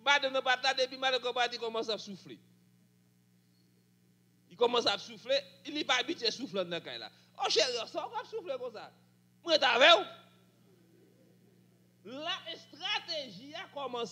il commence à souffler. Il commence à souffler, il n'est pas habitué à souffler dans le cas là. Oh chérie, ça va souffler comme ça. Moi, t'as vu? La stratégie a commencé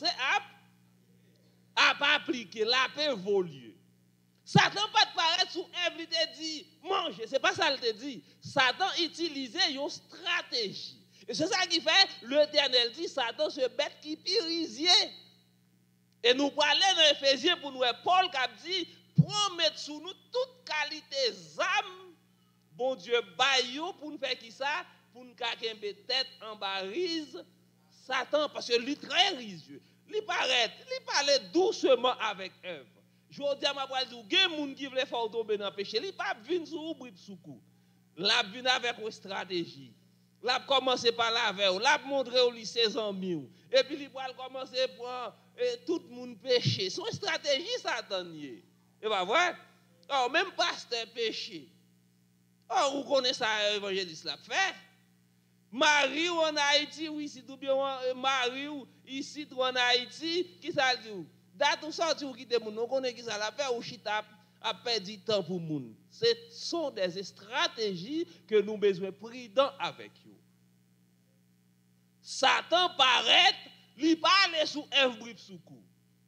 à appliquer, la évoluer. Satan pas de paraître sous Ève, il te dit, mange, c'est pas ça qu'il te dit. Satan utilisait une stratégie. Et c'est ça qui fait, l'Éternel dit, Satan se bête qui pyrisier. Et nous parlons dans Éphésiens pour nous, Paul qui a dit, promettre sous nous toute qualité d'âme, bon Dieu, baillot pour nous faire qui ça? Pour nous faire tête en barise, Satan, parce que lui très risieux. Il parlait doucement avec Ève. Je dis à ma voix, il y a des gens qui veulent faire tomber dans le péché. Il ne pas venir sous bride sous coup. La vient avec une stratégie. La commencer par la veille, la montrer au lycée ses amis. Et puis il va commencer par tout le monde péché. C'est une stratégie satanique. Et pas vrai? Oh, même pasteur péché. Oh, vous connaissez ça, évangéliste l'a fait. Marie ou en Haïti, oui, si tout bien, Marie ou ici, ou en Haïti, qui ça dit? Date ou sorti ou quitter moun, on connaît qui ça la fait ou chita a perdu temps pour moun. Ce sont des stratégies que nous besoin prudents avec eux. Satan paraît, il parle sous Ève bride sous coup.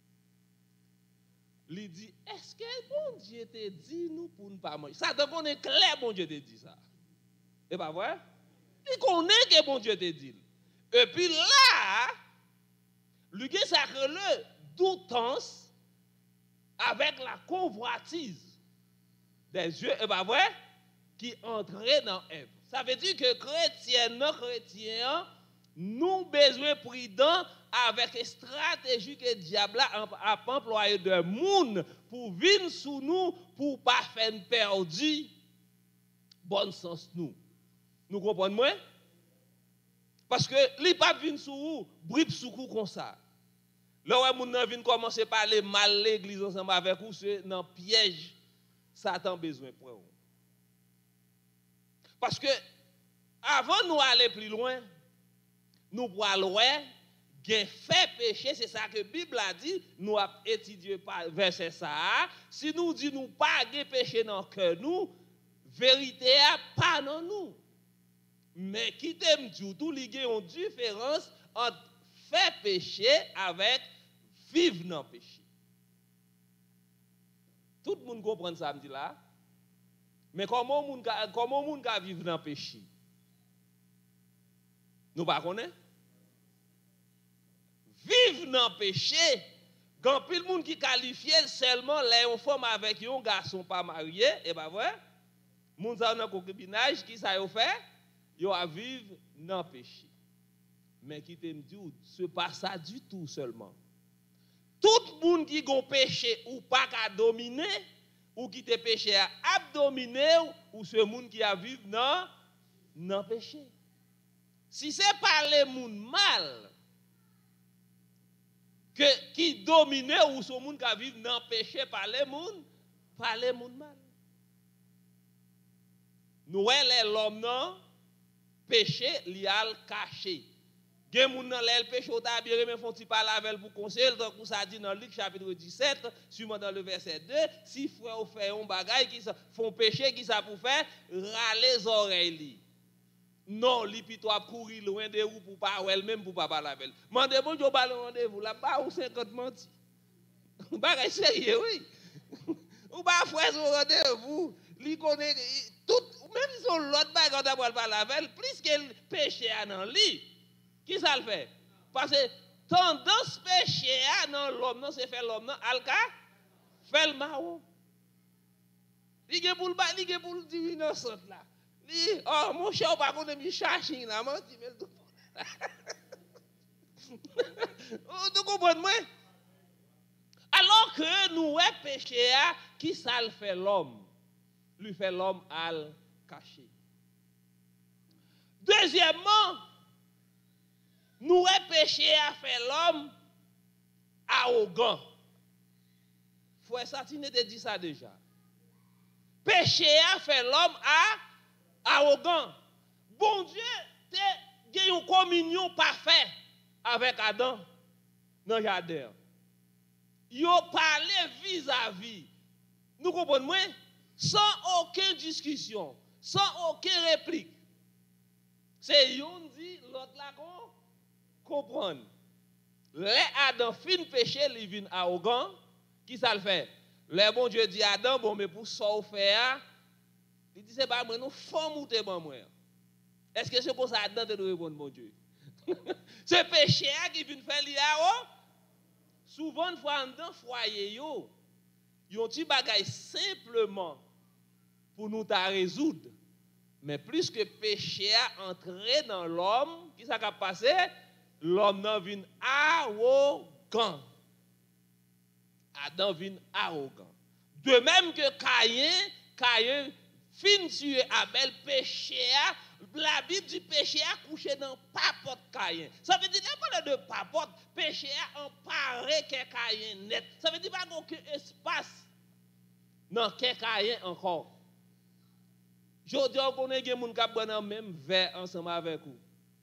Il dit, est-ce que bon Dieu te dit nous pour ne pas manger? Satan connaît clair bon Dieu te dit ça. Et pas vrai? Il connaît que bon Dieu te dit. Et puis là, lui ça le doutance avec la convoitise des yeux, et pas vrai, qui entrait dans Ève. Ça veut dire que chrétiens, nous besoin prudents avec les stratégies que le diable a employé de monde pour venir sous nous, pour pas faire perdu bon sens nous. Nous comprenons moi? Parce que li pas venir sous vous, brip sous vous comme ça. Là où moun nan vient commencer à parler mal l'église ensemble avec vous, c'est dans piège Satan besoin pour vous. Parce que avant nous aller plus loin, nous pour aller gen fait péché, c'est ça que la Bible a dit, nous avons étudié par verset ça. Si nous dit nous pas gen péché dans le cœur nous, vérité a pas dans nous. Mais qui t'aime dit tout il y a une différence entre faire péché avec vivre dans le péché. Tout le monde comprend ça me dit là. Mais comment moun ka vivre dans le péché? Nous pas connaît? Vivre dans le péché, quand pile monde qui qualifie seulement les femmes avec un garçon pas marié, et pas vrai? Moun sa dans concubinage qui ça yo fait? Yo a vivre dans le péché. Mais qui te me dit ce pas ça du tout seulement. Tout monde qui gon péché ou pas qu'à dominer ou qui te péché à dominer ou ce monde qui a vivre dans le péché. Si c'est pas les monde mal qui domine ou ce monde qui a vivre dans le péché par les monde mal. Nous l'homme non péché li al caché. Gen moun nan lèl péché ou ta bien mais font ti parler avec pour conseiller donc ça dit dans Luc chapitre 17 suivant dans le verset 2 si frère ou fait un bagage qui font péché qui ça pour faire râler oreilles li. Non, li plutôt a courir loin de vous pour pas elle même pour pas parler avec elle. Mandez bon Dieu parler rendez-vous là pas ou 50 menti. Bagage sérieux oui. Ou pas frère au rendez-vous, li connaît tout même si on l'autre bagage on va parler avec elle plus que péché a dans li. Qui ça le fait? Parce que tendance péché dans l'homme, non, c'est faire l'homme, non, alka, fait le mal. Il y a pour le dire innocent là. Oh, mon cher, pas qu'on aime chercher là, moi, tu mets tout. Tu comprends moi? Alors que nous est péché, qui ça le fait l'homme? Lui fait l'homme al caché. Deuxièmement, nous est péché à faire l'homme arrogant. Frère Satine te dit ça déjà. Péché à faire l'homme arrogant. Bon Dieu, te une communion parfaite avec Adam dans le jardin. Yo parlé vis-à-vis. Nous comprenons sans aucune discussion, sans aucune réplique. C'est yon dit l'autre là comprendre. Les Adam fin péché, il vient arrogant. Qui ça le fait? Le bon Dieu dit Adam, bon, mais pour ça faire, il dit c'est pas moi, nous faut monter bon moi. Est-ce que c'est pour ça Adam te doit répondre bon Dieu? C'est péché qui vient faire l'IAO. Souvent, une fois dans foyer yo, yon ti bagay simplement pour nous ta résoudre. Mais plus que péché a entré dans l'homme, qui ça a passé? L'homme nan vin arrogant. Adam vin arrogant. De même que Caïn fin tuer Abel, péché a, la Bible dit péché a couché dans papote Caïn. Ça veut dire pas de papote, péché a emparé que Caïn net. Ça veut dire pas aucun espace dans que Caïn encore. Je dis qu'on a des gens qui ont même verre ensemble avec vous.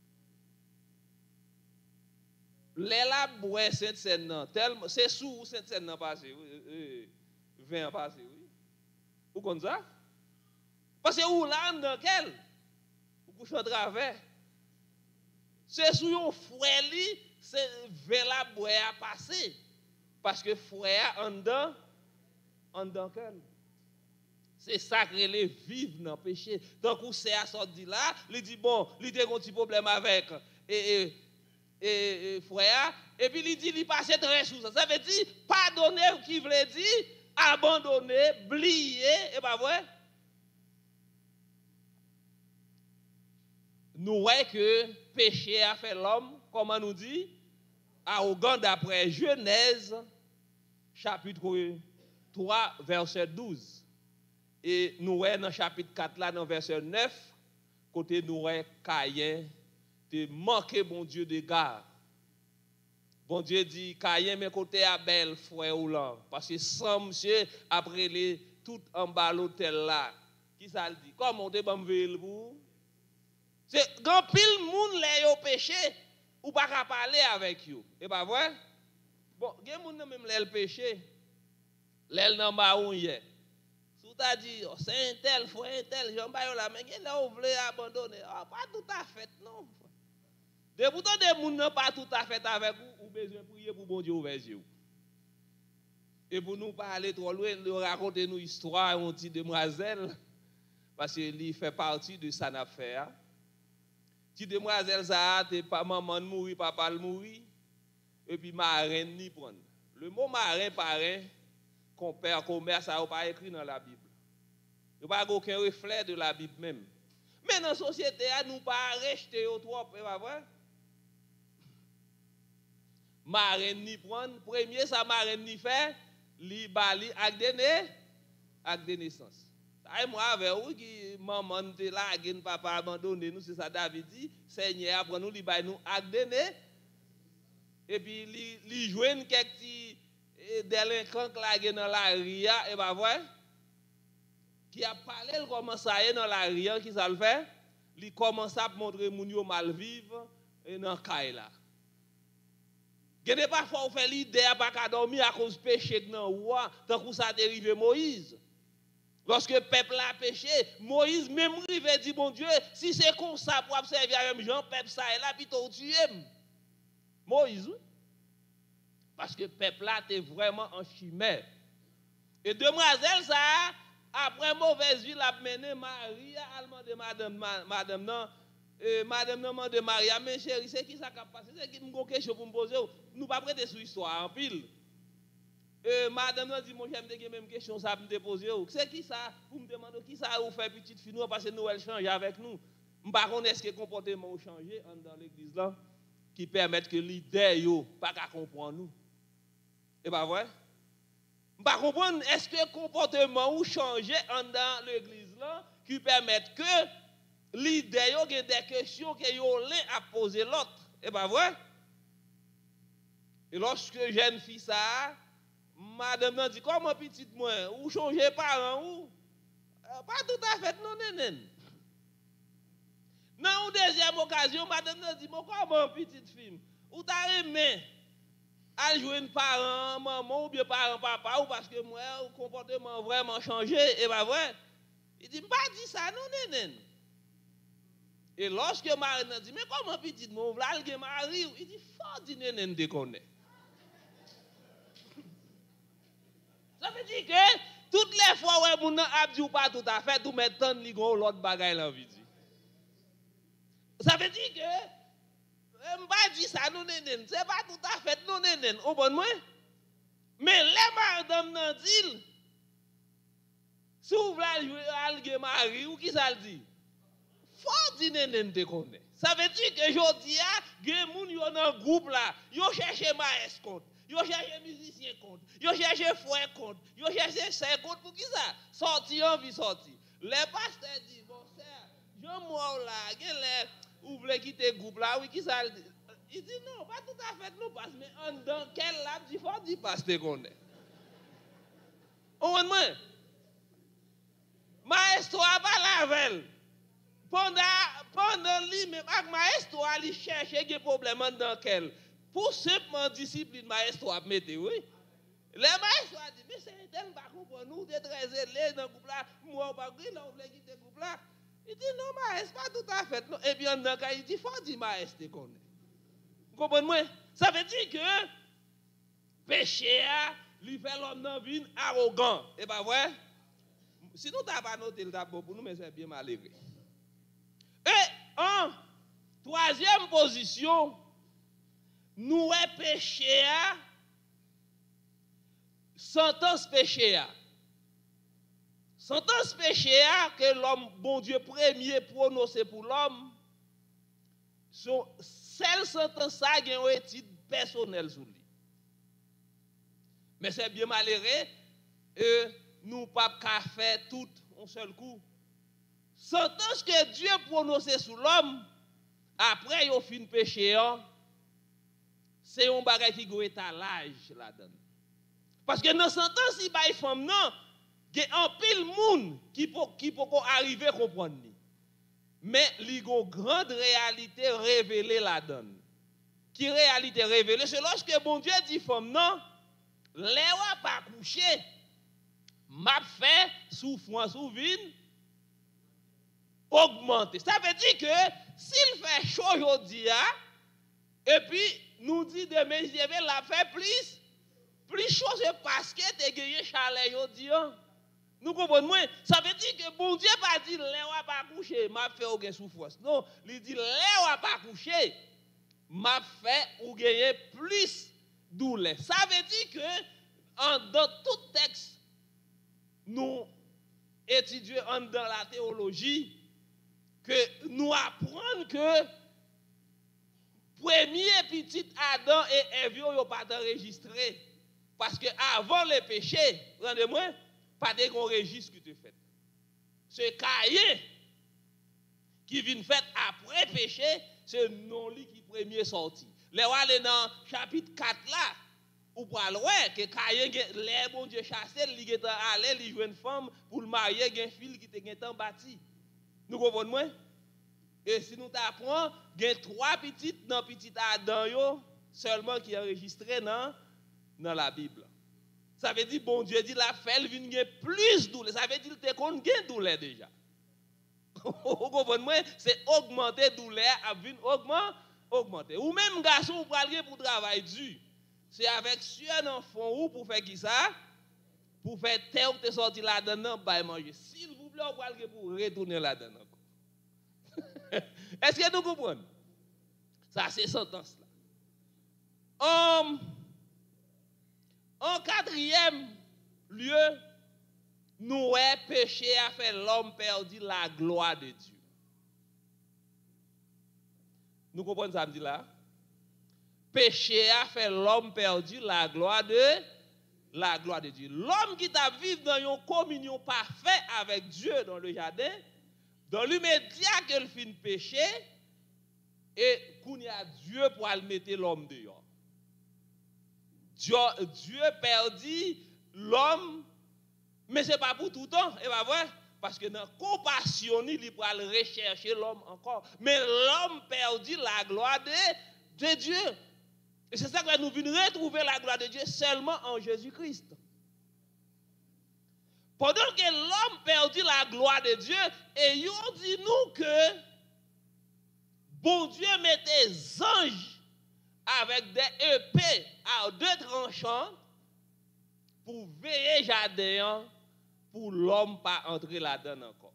Les la boire cette scène non tellement c'est sous cette scène non passé 20 passé oui ou comme ça parce que ou là dans quel ou couche en travers c'est sous un frère li c'est vers la boire passer parce que frère en dedans quel C'est sacré, les vivre dans le péché. Donc, où c'est à sortir là, il dit, bon, il a un petit problème avec frère, et puis il dit, il passe très sous ça. Ça veut dire, pardonner, qui veut dire, abandonner, oublier, et pas vrai? Nous voyons que péché a fait l'homme, comment nous dit, arrogant d'après Genèse, chapitre 3, verset 12. Et nous voyons dans le chapitre 4, là, dans le verset 9, côté nous voyons Caïn, te manqué, bon Dieu, de garde. Bon Dieu dit, Caïn, mais côté Abel, frère ou là, parce que sans monsieur, après les tout en bas l'hôtel là, qui ça le dit? Comment on te ban veille pour? C'est grand pile moun lè yo péché, ou pas qu'à parler avec yo. Et pas vrai? Bon, gen moun nan même lè le péché, lè nan ba ou yé. Sou ta dit, oh, c'est un tel, frère un tel, j'en ba yo la, mais gen là ou vle abandonner. Oh, pas tout à fait, non. De pourtant des moun nan pas tout à fait avec ou besoin prier pour bon Dieu ouvert yeux. Et pour nous parler trop loin, nous raconter nous histoire une petite demoiselle parce que lui fait partie de sa affaire. Petite demoiselle ça t'es pas maman mourir, papa le mourir et puis marin ni prendre. Le mot marin parrain compère commerce ça pas écrit dans la Bible. Il pas aucun reflet de la Bible même. Mais dans la société nous pas rejeter trop, pas vrai? Marin ni prendre, premier ça marin ni fait, li bali ak de naissance. Ça moi avec ou qui maman te la gen papa abandonné nous c'est ça David dit, Seigneur apprend nous li bay nous ak de et puis li joine quelques petits délinquants la gen dans la ria et pas vrai qui a parlé comment ça est dans la ria qui ça le fait, li commence à montrer moun yo mal vivre et dans caille là. Gade parfois on fait l'idée à pas qu'à dormir à cause péché dans roi tant que ça dérivé Moïse. Lorsque le peuple a péché, Moïse même rive dit bon Dieu, si c'est comme ça pour servir à même Jean peuple ça est là plutôt tuer. Moïse parce que le peuple là était vraiment en chimère. Et demoiselle ça après mauvaise vie l'a mené Marie a demandé madame non madame non de Maria mais chérie c'est qui ça qui a passé c'est qui me question pour me poser nous pas prêter sur histoire en pile madame non dit mon cher me même question ça me poser c'est qui ça pour me demander qui ça ou faire petite fille nous parce que Noël change avec nous me pas connait est-ce que comportement ou changer dans l'église là qui permettent que l'idée yo pas qu'à comprendre nous et pas vrai me pas comprendre est-ce que comportement ou changer dans l'église là qui permettent que l'idée yo gen des questions que yo l'un a posé l'autre et pas vrai et lorsque jeune fille ça madame nan dit comment petite moi ou changer parent ou pas tout à fait non nénen dans une deuxième occasion madame nan dit comment petite fille ou t'a aimé à jouer un parent maman ou bien parent papa ou parce que moi le comportement vraiment changé et pas vrai il dit pas dit ça non nénen. Et lorsque Marie dit, mais comment petit mon v'lal gen Marie, il dit, faut dire nénen de connaît. Ça veut dire que toutes les fois où moun nan ap di ou pas tout à fait, tout mettant li gon l'autre bagay l'envie di. Ça veut dire que m'pa di ça non nénen, c'est pas tout à fait non nénen, ou bon moi. Mais les madame nan dit, si ou v'lal jouer gen Marie ou qui ça le dit? Faut dire nénen te connaît. Ça veut dire que jodi a gen moun yo nan groupe là, yo chercher maître compte, yo chercher musicien compte, yo chercher frère compte, yo chercher sœur compte pour qui ça? Sorti en vie sorti. Les pasteurs dit bon sœur, Jean moi là, gen les ou vle quitter groupe là, oui qui ça il dit non, pas tout à fait nous passe mais en dans quel là dit faut dire pasteur connaît. On moi maestro a pas lavel. Pendant lui même avec maestro ali chercher des problèmes dans quel pour simplement discipline maestro a mettre oui les maestro a dit mais c'est tel pas comprendre nous de très zélé dans groupe là moi pas gris là on veut quitter groupe là il dit non maestro pas tout à fait non et bien dans il dit faut dire maestro connaît vous comprenez moi ça veut dire que péché a lui fait l'homme dans vie arrogant et pas vrai Si nous n'avons pas noté le tableau pour nous, mais c'est bien malheureux. Et en troisième position, nous est péché, sentence péché. Sentence péché que l'homme, bon Dieu, premier prononcé pour l'homme, celle sentence ça a une étude personnelle sur lui. Mais c'est bien malheureux, nous pas qu'à faire tout en seul coup. Sentence que Dieu prononcé sur l'homme, après il fin péché, c'est un bagage qui a un étalage là-dedans. Parce que dans sentence, il y a une femme, non, il y a un pile monde qui peut arriver à comprendre. Mais il y a une grande réalité révélée là-dedans. Qui réalité révélée? C'est lorsque bon Dieu dit femme, non, les wa pas couché, m'a fait souffrance ou vine augmenter. Ça veut dire que s'il fait chaud aujourd'hui, et puis nous dit demain, je vais la faire plus chaud, c'est parce que tu as gagné chaleur aujourd'hui. Nous comprenons. Ça veut dire que bon Dieu pas dit les wa pas couché, m'a fait aucune souffrance. Non, il dit les wa pas couché, m'a fait ou gagner plus douleur. Ça veut dire que dans tout texte, nous étudions dans la théologie, que nous apprenons que premier petit Adam et Ève n'ont pas enregistré. Parce que avant le péché, rendez-moi, pas de registre que tu fais. C'est Caïn qui vient faire après péché, c'est non lui qui premier sorti. Les aller dans chapitre 4 là, ou pour aller que Caïn les bon Dieu chassé, il est allé, il jouer une femme pour le marier, un fils qui était temps bâti. Nous comprenons? Et si nous t'apprenons, il y a 3 petites dans petit Adam seulement qui est enregistré dans la Bible. Ça veut dire bon Dieu dit la fête vient plus douleur. Ça veut dire qu'on gagne douleur déjà. Vous comprenez? C'est augmenter douleur, augmenter. Ou même garçon pour aller pour travail dur. C'est avec un enfant ou pour faire qui ça? Pour faire terre ou te sortir là-dedans, bah manger. S'il vous plaît, vous aller pour retourner là-dedans. Est-ce que nous comprenons? Ça, c'est sentence là. En quatrième lieu, nous avons péché à faire l'homme perdu la gloire de Dieu. Nous comprenons ça, me dit là? Péché à faire l'homme perdu la gloire de Dieu. L'homme qui t'a vécu dans une communion parfaite avec Dieu dans le jardin, dans l'immédiat qu'il finit péché, et qu'on y a Dieu pour le mettre l'homme dehors. Dieu perdit l'homme, mais ce n'est pas pour tout le temps, et pas vrai? Parce que dans la compassion, il peut rechercher l'homme encore. Mais l'homme perdit la gloire de Dieu. Et c'est ça que nous venons retrouver la gloire de Dieu seulement en Jésus-Christ. Pendant que l'homme perdit la gloire de Dieu, et il dit nous que bon Dieu mettait des anges avec des épées à 2 tranchants pour veiller jardin pour l'homme pas entrer là-dedans encore.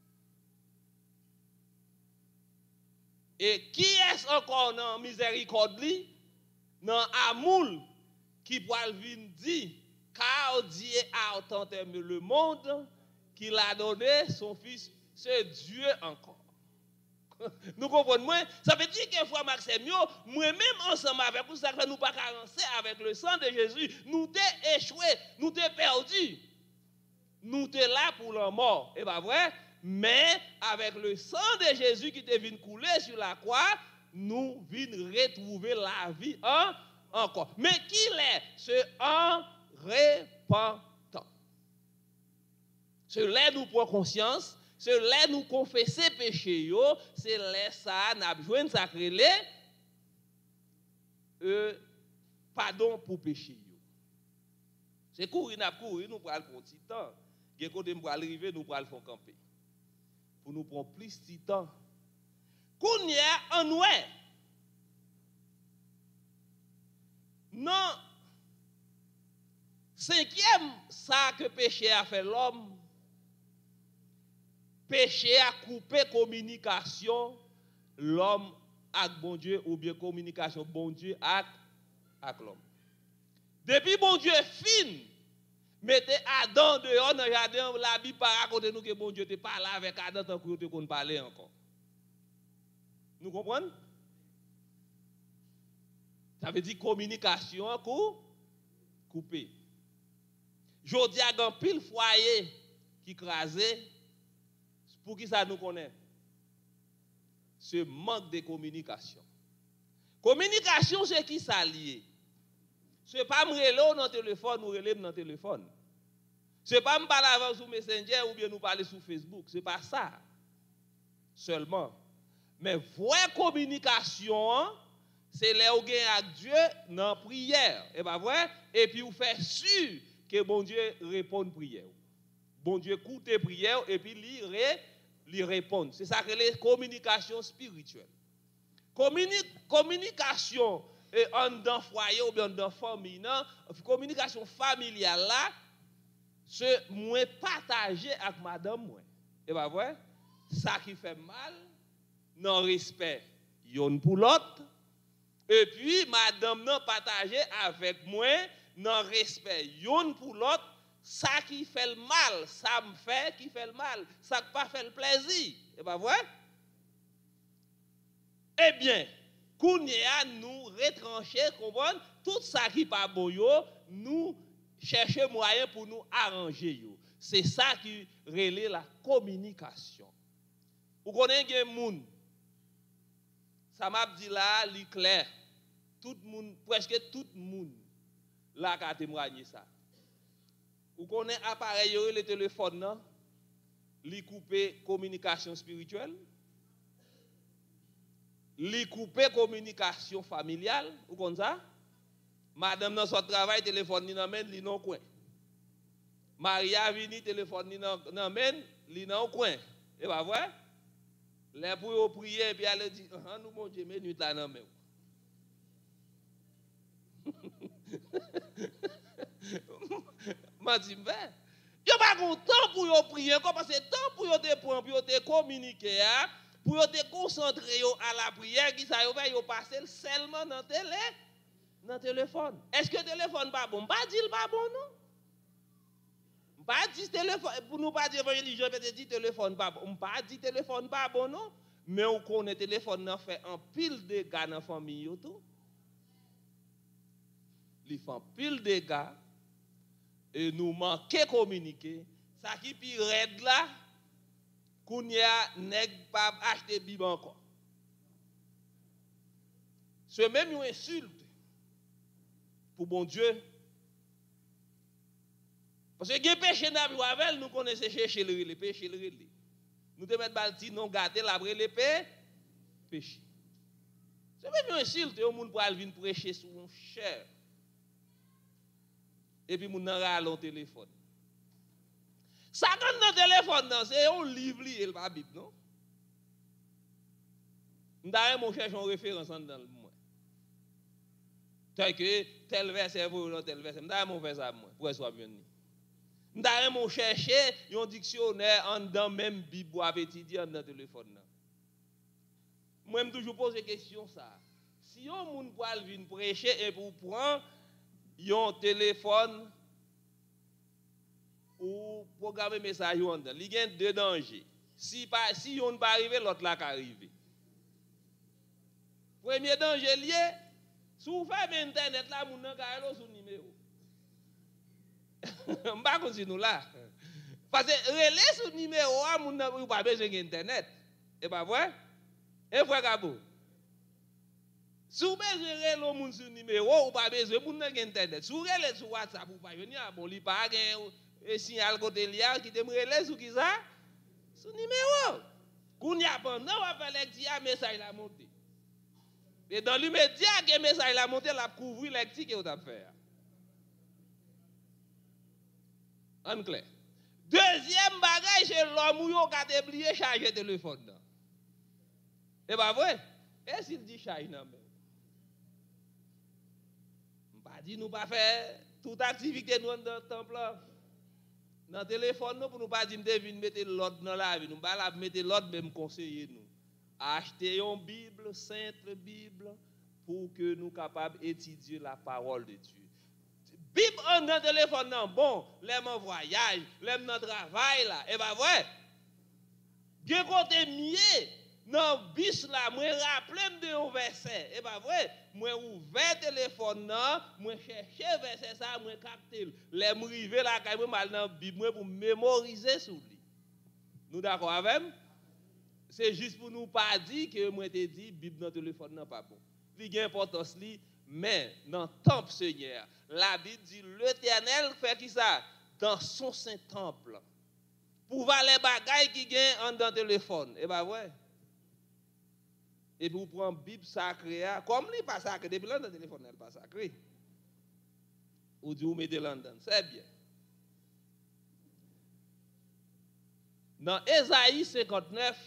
Et qui est encore dans miséricorde dans amour qui pourra venir dire car Dieu a autant aimé le monde qu'il a donné son fils, c'est Dieu encore. Nous comprenons? Ça veut dire que frère Maxime, moi-même ensemble avec vous, ça fait nous pas carencer avec le sang de Jésus. Nous t'es échoué, nous t'es perdu. Nous t'es là pour la mort. Et pas vrai? Mais avec le sang de Jésus qui te vient couler sur la croix, nous venons retrouver la vie encore. Mais qui l'est? C'est en repentant. C'est là nous prenons conscience. C'est là nous confesser péché, c'est là ça, nous avons besoin de sacrer pardon pour péché. C'est courir, nous prenons un petit temps. Et quand nous arriver, nous prenons le camper. Pour nous prendre plus de temps. Qu'on y a en ouais. Non. 5e, ça que péché a fait l'homme. péché a coupé communication l'homme avec bon Dieu ou bien communication bon Dieu avec l'homme. Depuis bon Dieu fin, mettez Adam dehors dans le jardin, la Bible par raconter nous que bon Dieu te parle avec Adam tant que tu ne parler encore. Nous comprenons? Ça veut dire communication coupée. Je dis à un pile foyer qui crasé, pour qui ça nous connaît? Ce manque de communication. Communication, c'est qui ça lié? Ce n'est pas me relayer dans le téléphone ou relayer dans le téléphone. Ce n'est pas me parler avant sur Messenger ou bien nous parler sur Facebook. Ce n'est pas ça seulement. Mais vraie communication, c'est là où vous avec Dieu dans la prière. Et pas vrai? Et puis vous faites sûr que bon Dieu répond à la prière. Bon Dieu écoute la prière et puis lui répond. C'est ça que les communications spirituelles. Communication dans le foyer ou bien dans la famille, communication familiale là, c'est moi partager avec madame moi. Et pas vrai? Ça qui fait mal, non respect yon pour l'autre. Et puis madame non partager avec moi, non respect yon pour l'autre. Ça qui fait le mal, ça me fait qui fait le mal, ça qui pas fait le plaisir. Et pas vrai? Eh bien, kounya nous retrancher, comprendre tout ça qui pas bon yo, nous chercher moyen pour nous arranger yo. C'est ça qui relève la communication. Vous connaissez des moun, ça m'a dit là, li clair. Tout moun, presque tout moun là qui a témoigné ça. Vous connaissez appareil le téléphone non? Li couper communication spirituelle. Li couper communication familiale, vous connaissez ça? Madame dans son travail téléphone ni nan men li non coin. Maria vini téléphone ni nan men li non coin. Et pas vrai? Les pour prier puis elle dit nous mon Dieu mais nuit là nan men. M'a dit ben yo pas content pour yo prier parce que temps pour yo te prendre pour yo te communiquer pour yo te concentrer à la prière qui ça yo fait yo passer seulement dans téléphone. Est-ce que téléphone pas bon? Pas dire pas bon non? Pas dire téléphone pour nous pas dire évangile je vais dire téléphone pas bon. Pas dire téléphone pas bon non, mais on connaît téléphone n'a fait un pile de gars dans famille yo tout. Li fait pile de gars et nous manquer communiquer, ça qui pi raide là kounya nèg pas acheter Bible encore. C'est même une insulte pour bon Dieu. Parce que les péchés avec nous connaissons chercher les péchés. Nous te mettre balti non gâter l'abré les péchés. C'est même une insulte au monde pour venir prêcher sur un cher. Et puis moun nan ralon téléphone. Ça quand dans téléphone c'est un livre et pas Bible non. M'dare mon cherche en référence dans le moi. Tel que tel verset pour tel verset. M'dare mon verset moi pour soit bien ni. M'dare mon chercher un dictionnaire en dans même Bible pour étudier dans téléphone là. Moi me toujours poser question ça. Si on moun pour venir prêcher et pour prendre yon téléphone ou programmer message ou dedans. Il y a deux dangers. Si yon pas arrivé, l'autre là ka arrivé. Premier danger lié, si vous faites internet là, moun nan ka elo sou numéro. M'pa kon si nous là. Parce que relais sou numéro a moun nan ou pas besoin internet. Et pas vrai? Et frère Gabo. Si vous avez besoin de moun sur numéro, ou pas besoin de moun nan internet. Si vous avez sur WhatsApp, ou pas venir, bon, li pa gen un signal côté liya qui te relais sur qui ça? Sur numéro. Kounya pendant ou après lecti a message la monter. Et dans l'immédiat que message la monter, la couvrir lecti que vous t'a fait. En clair. Deuxième bagage c'est l'homme ou yo ka oublié charger téléphone. Et pas vrai? Et s'il dit charge nan men. Pas dit nous pas faire toute activité nous dans le temple. Dans le téléphone, nous, pour nous pas dire que nous mettre l'ordre dans la vie, nous pas la mettre l'ordre, même conseiller nous. Acheter une Bible, sainte Bible, pour que nous capables d'étudier la parole de Dieu. Bible dans le téléphone, non, bon, les mon voyage, les mon travail là, et pas vrai. Bien côté mieux, non, bis là, moi rappelle de un verset, et pas vrai. Moi ouvert téléphone non, moi chercher verset ça, moi capter. Les moi river là, quand moi mal dans Bible pour mémoriser sur lui. Nous d'accord avec? C'est juste pour nous pas dire que moi te dit Bible dans téléphone non pas bon. Il y a importance li, mais dans le temple Seigneur, la Bible dit l'Éternel fait qui ça dans son saint temple. Pour voir les bagailles qui gagnent dans le téléphone, et pas vrai. Et pour prendre Bible sacrée, comme il n'est pas sacré, depuis là dans le téléphone n'est pas sacré. Ou dit vous mettez là dedans, c'est bien. Dans Ésaïe 59,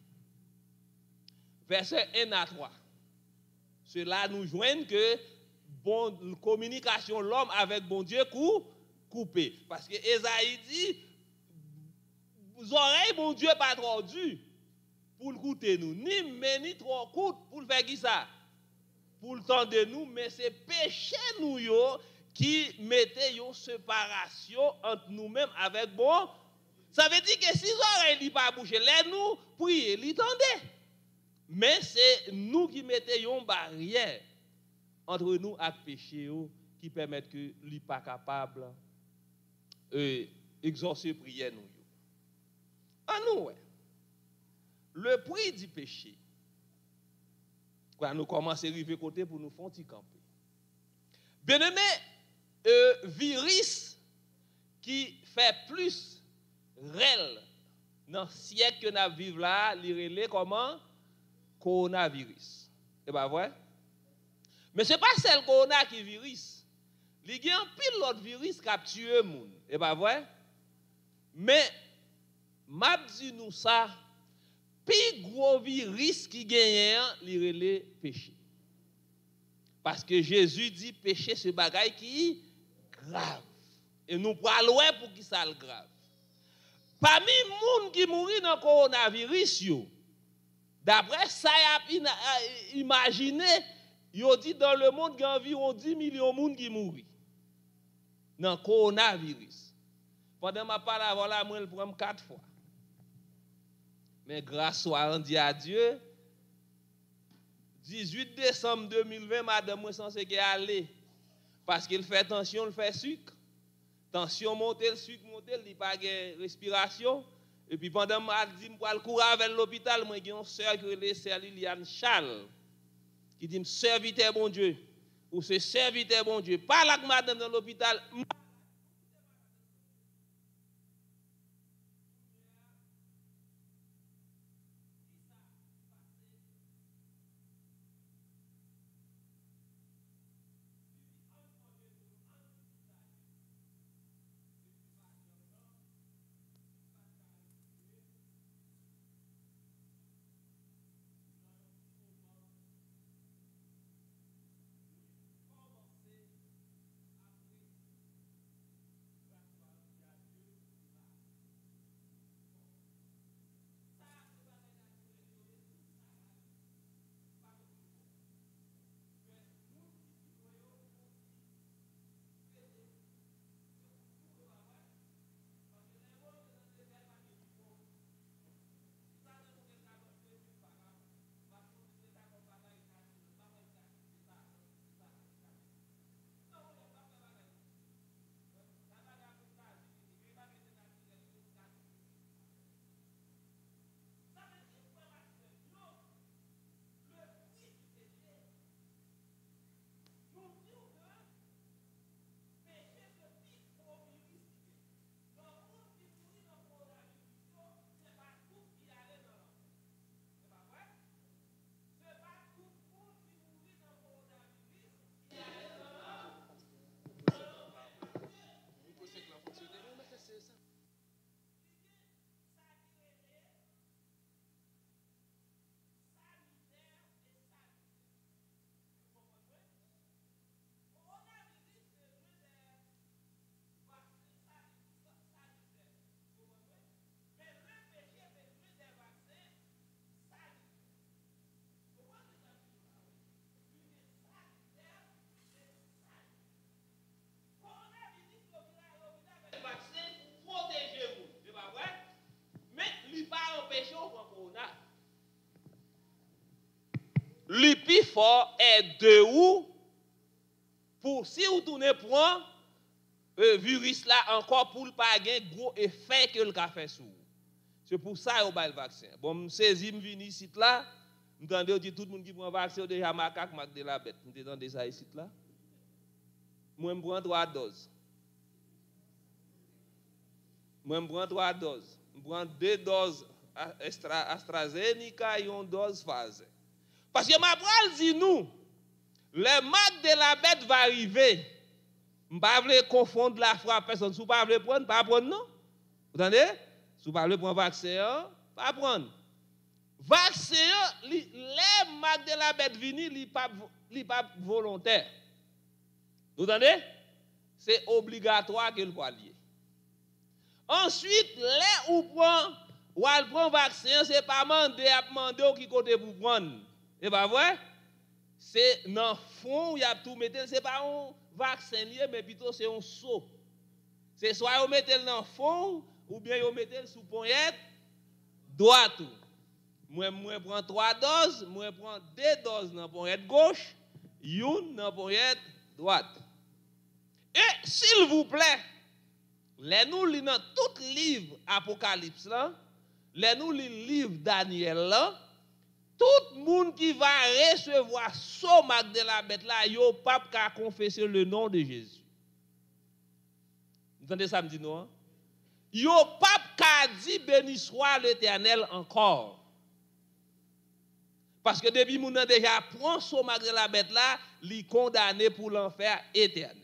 verset 1 à 3. Cela nous joigne que bon communication l'homme avec bon Dieu coupé. Parce que Ésaïe dit, vous oreilles, mon Dieu, pas trop dur pour le coûter nous. Ni trop coûte pour le faire qui ça? Pour le temps de nous, mais c'est péché nous yo qui mettait une séparation entre nous-mêmes avec bon. Ça veut dire que si oreilles n'est pas bouché, les nous prier, les tendez. Mais c'est nous qui mettons une barrière entre nous et le péché qui permet que lui pas capable d'exaucer prière nous. En nous, le prix du péché, quand nous commençons à arriver côté pour nous faire camper. Bien aimé, virus qui fait plus réel dans le siècle que nous vivons là, il relève comment? Coronavirus. C'est pas vrai? Mais ce n'est pas celle corona qui virus. Il y a un pile l'autre virus qui a tué le monde. C'est pas vrai? Mais, m'a dit nous ça, plus gros virus qui gagne, il relève péché. Parce que Jésus dit péché c'est bagaille qui est grave. Et nous prenons loin pour qui ça le grave. Parmi les gens qui mourent dans le coronavirus, d'après ça, imaginez, il dit dans le monde qu'il y a environ 10 millions de gens qui mourent dans le coronavirus. Pendant que je parle avant là, moi, je prends 4 fois. Mais grâce soit rendue à Dieu, 18 décembre 2020, madame, moi, censé aller. Parce qu'il fait tension, il fait sucre. Tension monte, le sucre monte, il n'y a pas de respiration. Et puis pendant que je dis, je courir avec l'hôpital, moi, j'ai une soeur qui est sœur Liliane Charles, qui dit, serviteur bon Dieu, ou c'est serviteur bon Dieu. Pas là que madame dans l'hôpital. le plus fort est de ou pour si vous tournez prend virus là encore pour pas gagner gros effet que le fait sur. C'est pour ça qu'on a le vaccin. Bon, je saisis, je viens ici là, je dis tout le monde qui prend le vaccin, déjà macaque, mac de la bête. Je entendez ça ici là. Moi, je prends 3 doses. Moi, je prends 3 doses. Je prends 2 doses AstraZeneca et 1 dose Pfizer. Parce que ma pral dit nous, le mac de la bête va arriver. Je ne vais pas confondre la foi à personne. Si vous ne voulez pas prendre, non. Vous entendez? Si vous ne voulez pas prendre vaccin, pas prendre. Vaccin, les marques de la bête vini, li pas volontaire. Vous entendez? C'est obligatoire que le lier. Ensuite, les ou prend vaccin, c'est pas demander qui côté pour prendre. Et pas vrai? C'est dans le fond, il y a tout mettre, c'est pas un vaccin lié, mais plutôt c'est un seau. C'est soit vous mettez dans le fond, ou bien vous mettez sous poignette droite. Moi prends 3 doses, moi prends 2 doses dans poignette gauche, une dans poignette droite. Et s'il vous plaît, les nous lisons dans tout livre Apocalypse là, les nous lisons livre Daniel là, tout le monde qui va recevoir ce marque de la bête là, yo pas qu'à confesser le nom de Jésus. Vous entendez ça me dit non? Yo pas qu'à dire béni soit l'Éternel encore. Parce que depuis moun nan déjà prend ce marque de la bête là, li condamné pour l'enfer éternel.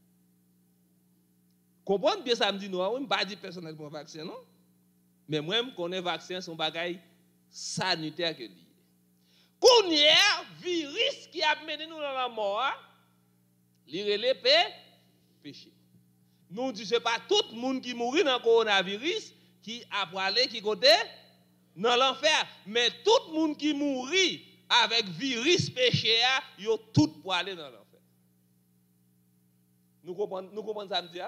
Comprenez bien ça me dit non? Je ne pas dire personnel pour un vaccin non? Mais moi je connais vaccin son bagage sanitaire que lié. Qu'on y a virus qui a mené nous dans la mort, li relé péché. Nous disons pas tout le monde qui mourit dans le coronavirus qui a parlé qui côté dans l'enfer, mais tout le monde qui mourit avec virus péché, yo tout pour aller dans l'enfer. Nous comprenons ça me dit?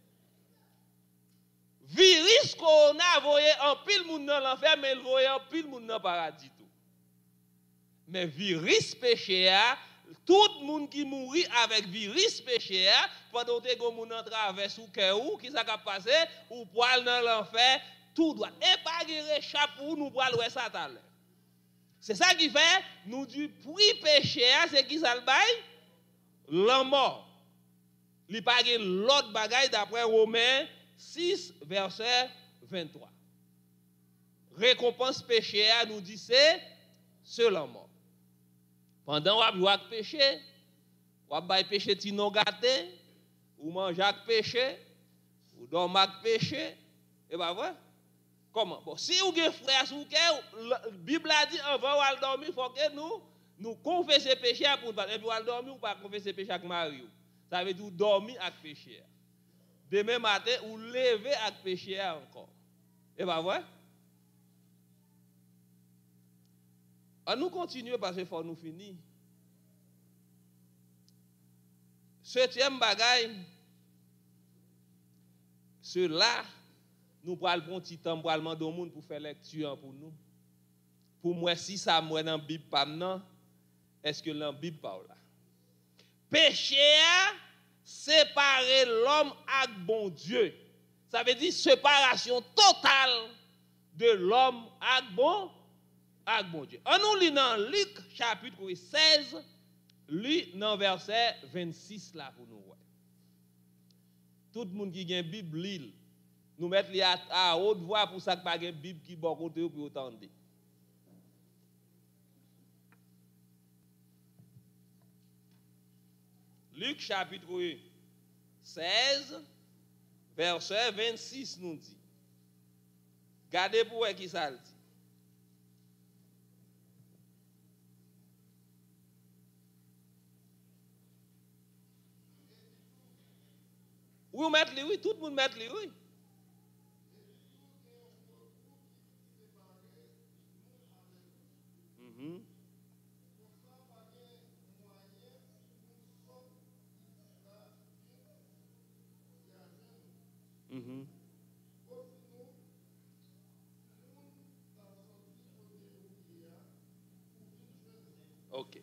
Virus corona voyait en pile monde dans l'enfer, mais il voyait en pile monde dans le paradis. Mais virus péché, tout le monde qui mourit avec virus péché, pendant que vous moun en traverse ou que qui ça va passer, ou poil dans l'enfer, tout doit. Et pas de réchappe pour nous poil ouais ça tout à l'heure. C'est ça qui fait, nous du prix péché, c'est qui ça le bail? La mort. Il n'y a pas de l'autre bagaille d'après Romains 6, verset 23. Récompense péché, nous dit c'est la mort. Pendant que vous avez péché, vous avez péché tino gâté, ou manger avec péché, ou dormir avec péché, et pas vrai? Comment? Bon, si vous avez frère sous la Bible a dit avant de dormir, il faut que nous confessions péché pour nous. Et puis vous dormir ou pas confesser péché avec Marie. Ça veut dire dormir avec péché. Demain matin, ou lever avec péché encore. Et pas vrai? Nous continuons parce qu'il faut nous finir. Septième bagaille, cela, nous prenons un petit temps pour demander au monde pour faire lecture pour nous. Pour moi, si ça moi dans la Bible, pas maintenant, est-ce que dans la Bible pas là? Péché, séparer l'homme avec bon Dieu. Ça veut dire séparation totale de l'homme avec bon Dieu. On nous lit dans Luc chapitre 16, lit dans verset 26 là pour nous. Tout le monde qui a une Bible lit. Nous mettons à haute voix pour ça que pas une Bible qui bon côté pour entendre. Luc chapitre 16, verset 26 nous dit. Gardez pour qui ça dit. Oui, vous mettez oui, tout le monde met les oui. OK.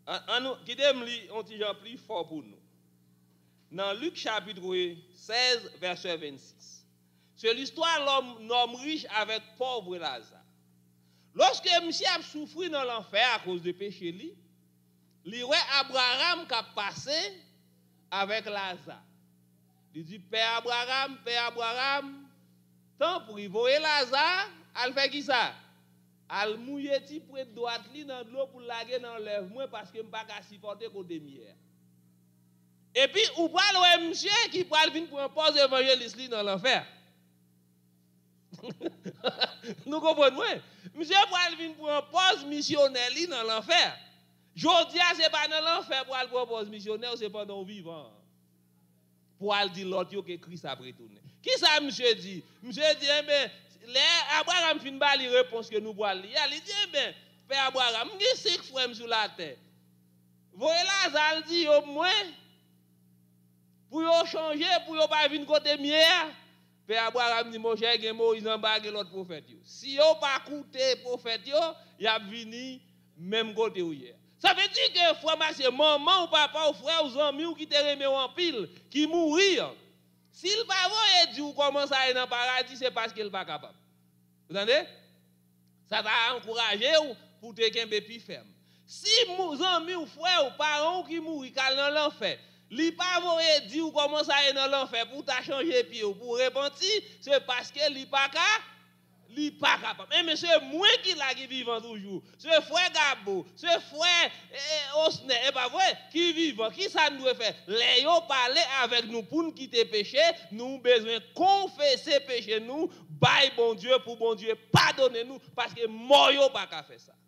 Qui me lit un petit genre plus fort pour nous. Dans Luc chapitre 16, verset 26. C'est l'histoire de l'homme riche avec pauvre Lazare. Lorsque monsieur a souffert dans l'enfer à cause de péché, il voit Abraham qui a passé avec Lazare. Il dit, Père Abraham, tant pour y voir Lazare, elle fait qui ça? Elle mouille ti près de droite li dans l'eau pour laguer dans lèvre moi parce que je ne peux pas supporter côté mière. Et puis ou pas le monsieur qui parle venir pour un poste évangéliste dans l'enfer. Nous comprenons moi. Monsieur parle venir pour un poste missionnaire dans l'enfer. Jodi a c'est pas dans l'enfer pour aller pour un poste missionnaire, c'est pendant vivant. Pour aller dire l'autre que Christ a retourné. Qui ça monsieur dit? Monsieur dit ben Abraham fin ba li réponse que nous boire li. Il dit ben Père Abraham, il 5 frères sur la terre. Voyez Lazare dit au moins pour yo changer pour yo pas venir côté mière. Père Abraham dit mon cher gen Moïse en bas l'autre prophète yo. Si yo pas écouter prophète yo, y a vini même côté ou hier. Ça veut dire que frère c'est maman ou papa ou frère ou ami ou qui te remet en pile qui mourir. S'il pas voyer dit ou commence à aller dans le paradis, c'est parce qu'il n'est pas capable. Vous entendez? Ça va encourager pour te kembe plus ferme. Si vos amis ou frères ou parents qui mourent dans l'enfer, il pas voyer dit ou commence à aller dans l'enfer pour ta changer pied ou pour repentir, c'est parce qu'il n'est pas capable. Li pas capable. Mais c'est moi qui l'a qui vivant toujours. Ce frère Gabo, ce frère Osne, et pas vrai, qui vivant, qui ça nous doit faire? Les yo parler avec nous pour nous quitter péché, nous besoin confesser péché nous, bail bon Dieu pour bon Dieu pardonner nous parce que mort yo pas qu'à faire ça.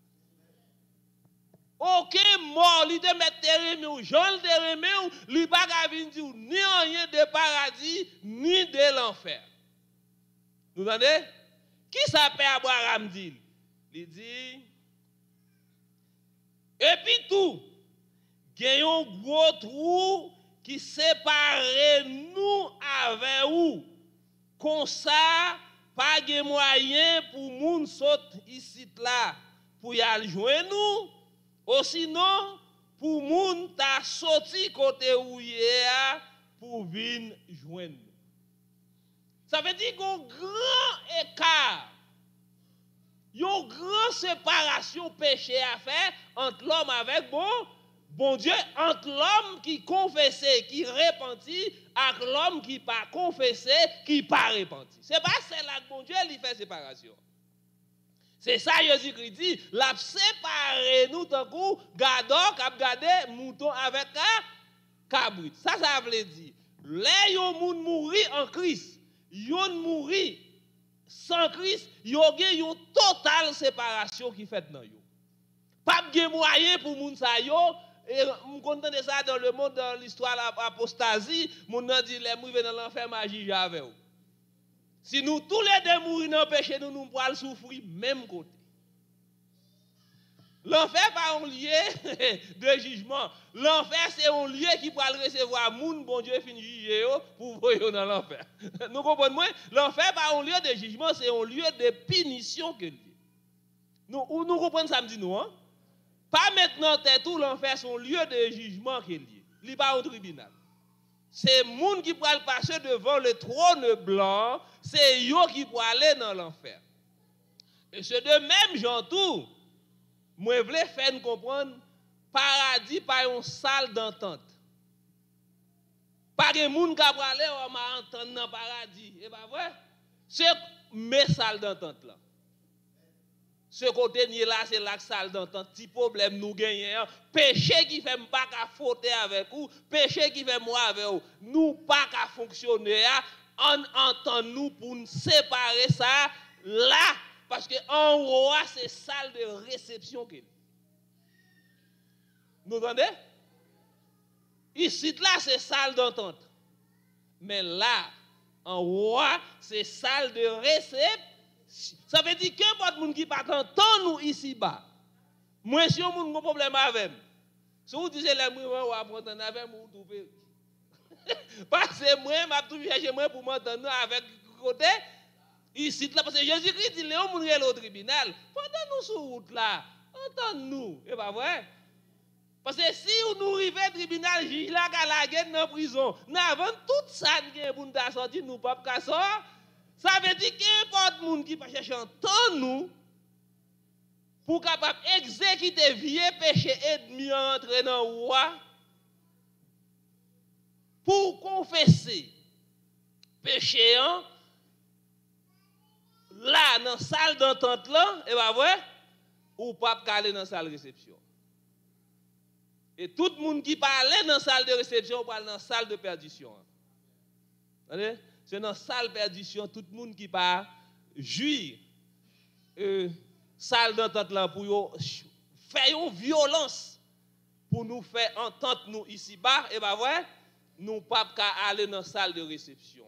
Aucun mort li te mettre terremé ou Jean le terremé ou li pas qu'à venir dire ni rien de paradis ni de l'enfer. Vous entendez? Qui s'appelle Abraham dit? Il dit, et puis tout, il y a un gros trou qui sépare nous avec vous. Comme ça, pas de moyen pour moun saute ici là pour y aller joindre nous. Ou sinon, pour moun ta sorti côté où y est pour venir joindre nous. Ça veut dire qu'il y a un grand écart, il y a une grande séparation péché à faire entre l'homme avec bon Dieu, entre l'homme qui confessait, qui repentit, et l'homme qui pas confessé, qui pas repenti. C'est pas celle-là que bon Dieu lui fait séparation. C'est ça Jésus-Christ dit, l'a séparé nous tant coup, gardons cap garder mouton avec cabrit. Ça veut dire, les gens mourir en Christ. Yon mouri sans Christ, yon gen yon totale séparation qui fait dans yo. Pas de moyen pour moun sa yo, et on content de ça dans le monde dans l'histoire de l'apostasie, moun nan dit les mourir dans l'enfer magie avec ou. Si nous tous les deux mourir dans péché nous pourrons souffrir même côté. L'enfer pas un lieu de jugement. L'enfer c'est un lieu qui peut recevoir moun bon Dieu fin juger pour voyer dans l'enfer. Nous comprenons? L'enfer pas un lieu de jugement, c'est un lieu de punition que lieu. Nous comprenons ça me dit nous hein? Pas maintenant tout l'enfer c'est un lieu de jugement que lieu. Il pas un tribunal. C'est moun qui peut passer devant le trône blanc, c'est yo qui peut aller dans l'enfer. Et c'est de même genre tout. Moi, je voulais faire nous comprendre, paradis pas une salle d'entente. Pas de monde qui va aller on m'a entendre dans paradis, et pas vrai? C'est mes salles d'entente là. Ce côté ni là c'est la salle d'entente, petit problème nous gagnons, péché qui fait pas qu'à fauter avec vous, péché qui fait moi avec vous, nous pas qu'à fonctionner, on entend nous pour nous séparer ça là. Parce que en haut, c'est salle de réception. Vous entendez? Ici, là, c'est salle d'entente. Mais là, en haut, c'est salle de réception. Ça veut dire que n'importe monde qui pas entend nous ici-bas. Moi, si on a un problème avec moi, si vous dites que vous avez avec moi, vous trouvez. Parce que moi, je vais chercher moi pour m'entendre avec côté. Ici, là, parce que Jésus-Christ dit, Léon, mon au tribunal, pendant nous sur route là, entendons-nous, et pas vrai? Parce que si nous arrivons au tribunal, juge là, qu'à la guerre dans la prison, nous avons tout ça pour nous sortir, nous ne pouvons pas sortir. Ça veut dire qu'importe monde qui va chercher un temps, nous, pour capable exécuter vieux péché ennemi entrer dans le roi, pour confesser péché, là, dans la salle d'entente, là, et bien vrai, ou pas aller dans la salle de réception. Et tout le monde qui parle dans la salle de réception, parle dans la salle de perdition. C'est dans la salle de perdition, tout le monde qui parle, jouir, salle d'entente là, pour faire une violence, pour nous faire entente nous ici-bas, et bien vrai, nous ne pouvons pas aller dans la salle de réception.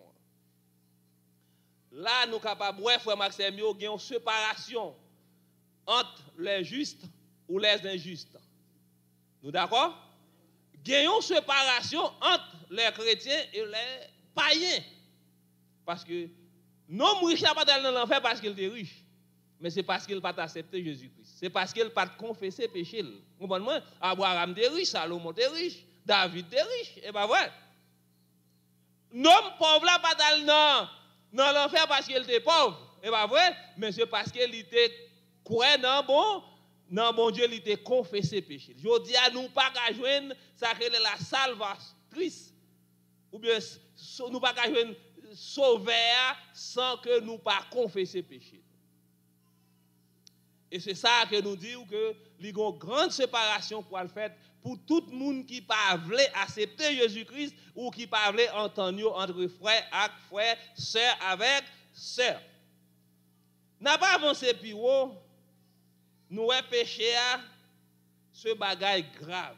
Là, nous sommes capables, frère Maxime, il y a une séparation entre les justes ou les injustes. Nous d'accord? Il y a une séparation entre les chrétiens et les païens. Parce que non, riche n'a pas d'aller dans l'enfer parce qu'il est riche. Mais c'est parce qu'il n'a pas accepté Jésus-Christ. C'est parce qu'il n'a pas confessé péché. Vous comprenez? Abraham est riche, Salomon est riche, David est riche. Et bien voilà. L'homme pauvre n'a pas d'aller dans l'enfer parce qu'il était pauvre. Et bien vrai. Mais c'est parce qu'il était croyant dans bon Dieu, il était confessé péché. Je dis à nous pas qu'à joindre ça que la salvatrice. Ou bien nous pas qu'à joindre sauveur sans que nous pas confesser péché. Et c'est ça que nous disons que il y a une grande séparation pour le faire pour tout le monde qui pas veut accepter Jésus-Christ ou qui pas veut entendre entre frères avec frères, sœurs avec sœurs. N'a pas avancé plus haut. Nous avons péché à ce bagage grave.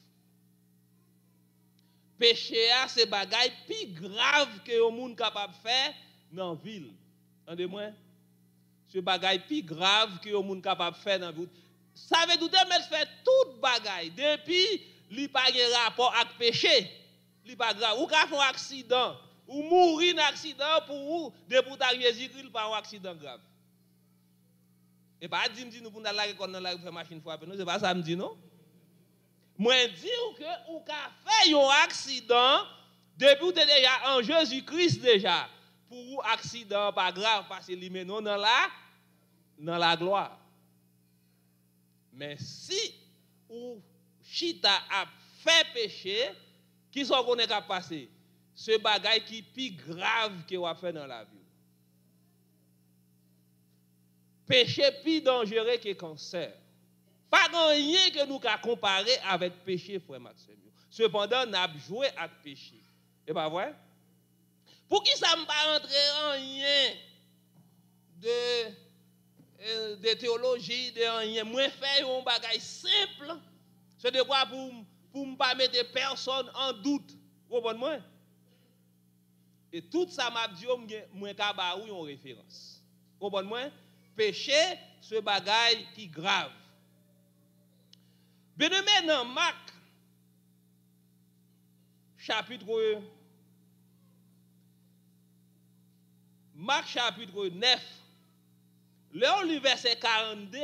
Péché à ce bagage plus grave que le monde capable de faire dans la ville. Entendez-moi? Ce bagage plus grave que le monde capable de faire dans la ville. Ça veut dire mettre faire tout bagage depuis il pas de rapport avec péché. Il pas grave. Ou ka faire un accident, ou mourir dans un accident pour depuis Jésus-Christ pas un accident grave. Et pas dire nous pour aller à la faire machine frapper nous, c'est pas ça me dit non. Moi dire que ou ka fait un accident depuis ou déjà en Jésus-Christ déjà pour accident pas grave parce que lui menon dans la gloire. Mais si ou chita a fait péché, qui sont qu'on est capable passer ce bagage qui plus grave que on fait dans la vie. Péché plus dangereux que cancer. Pas rien que nous qu'à comparer avec péché, frère Maxime. Cependant, nous avons joué avec péché. Et pas vrai? Pour qui ça ne pas rentrer en rien de théologie, de rien. Moi, faire un bagage simple, c'est de quoi pour ne pas mettre personne en doute. Vous comprenez? Et tout ça m'a dit, moi, qu'à une référence. Vous comprenez? Péché, ce bagage qui grave. Bien aimé dans Marc, chapitre 9, le verset 42,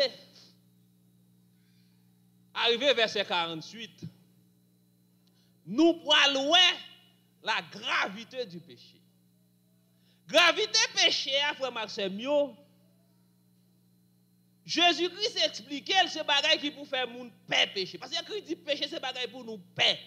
arrivé verset 48, nous pouvons voir la gravité du péché. Gravité péché, frère Maxime, Jésus-Christ expliquait ce bagage qui pour faire moun paix péché. Parce que Christ dit péché, c'est bagage pour nous paix.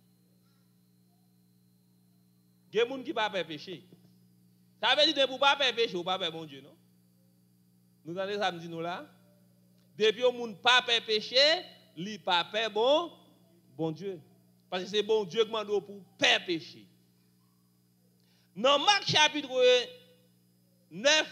Il y a des gens qui ne peuvent pas péché. Ça veut dire que pour ne pas péché, ou pas bon Dieu, non? Nous allons samedi nous là. Depuis que moun pas péché, li pas bon Dieu. Parce que c'est bon Dieu qui demande pour paix péché. Dans Marc chapitre 9,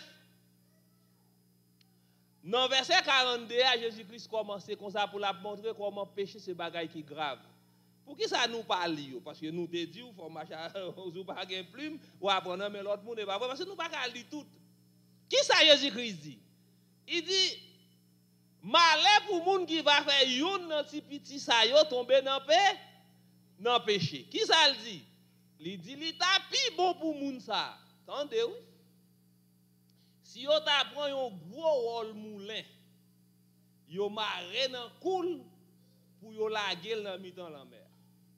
dans verset 42, Jésus-Christ commence comme ça pour la montrer comment pécher ce bagage qui est grave. Pour qui ça nous parle? Parce que nous te dit, il faut marcher, ou pas de plume, ou apprendre, mais l'autre monde n'est pas vrai. Parce que nous ne pouvons pas lire tout. Qui ça Jésus-Christ dit? Il dit, malheur pour les gens qui va faire une petit ça tomber dans le péché. Qui ça le dit? Il dit, il t'a plus bon pour les gens ça. Attendez, oui. Si vous prenez un gros rôle moulin, vous marrez dans coule, pour yo laguer dans mi-temps la mer.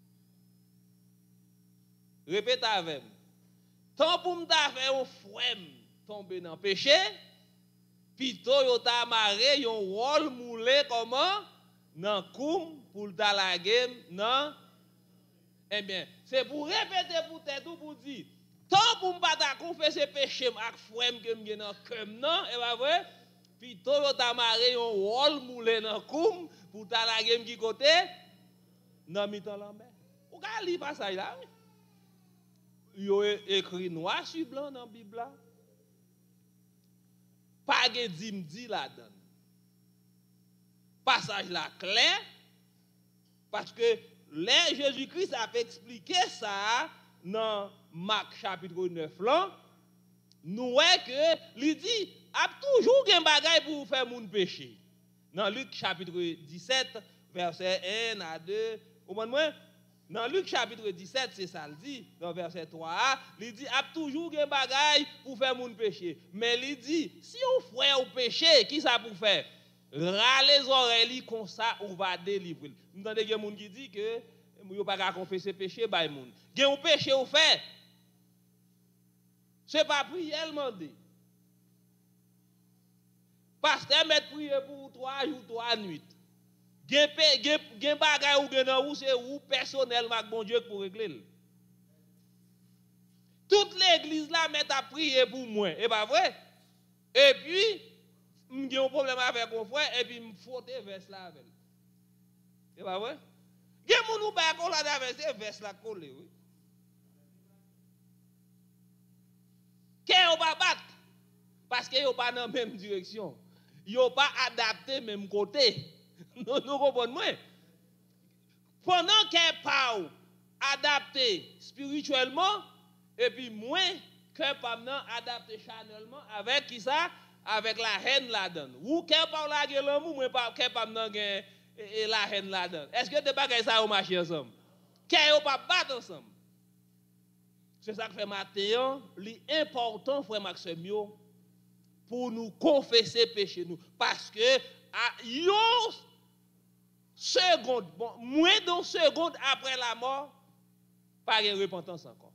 Répète avec moi. Tant pour m'ta faire au frème tomber dans péché, plutôt yo ta maré yon rôle moulé comment dans koum pour ta laguer non. Eh bien, c'est pour répéter pour tête ou pour dire tant pour m'pa ta confesser péché ak frème que m'gen dans cœur non, et pas vrai? Plutôt yo ta maré yon rôle moulé dans koum pour ta laguer qui côté dans mi-temps la mer. Ou ka li passage là? Yo écrit noir sur blanc dans la Bible là. Pas de dimdi là-dedans. Passage là clair parce que là Jésus-Christ a expliqué ça dans Marc chapitre 9 là. Nous voyons que il dit a toujours un bagage pour faire moun péché. Dans Luc chapitre 17 verset 1 à 2, vous comprenez? Dans Luc chapitre 17, c'est ça, il dit, dans verset 3, il dit, a toujours un bagage pour faire mon péché. Mais il dit, si on frère au péché, qui ça pour faire? Râle les oreilles comme ça, on va délivrer. Vous entendez qu'il y a des gens qui disent que vous n'avez pas confesser péché, bah, il y a un péché au fait. Ce n'est pas prier, demander. Pasteur, mettre prier pour 3 jours, 3 nuits. Gen bagay ou gen nan ou c'est ou personnellement avec bon Dieu pour régler. Toute l'église là met à prier pour moi, et pas vrai? Et puis j'ai un problème avec mon frère et puis me frotter vers là avec. Et pas vrai? Gen moun ou pas coller avec ces vers là coller oui. Qu'est-on pas battre parce que yo pas dans même direction. Yo pas adapté même côté. Nous comprenons. Pendant qu'elle parle adapté spirituellement, et puis moins qu'elle parle adapté charnellement, avec qui ça? Avec la haine là-dedans. Ou qu'elle parle avec l'amour, moins qu'elle parle la haine là-dedans. Est-ce que tu pas ça au marché ensemble? Qu'elle pas battre ensemble? C'est ça que fait matin, l'important, frère Maxime, pour nous confesser péché nous. Parce que, seconde, bon, moins d'une seconde après la mort, pas de repentance encore.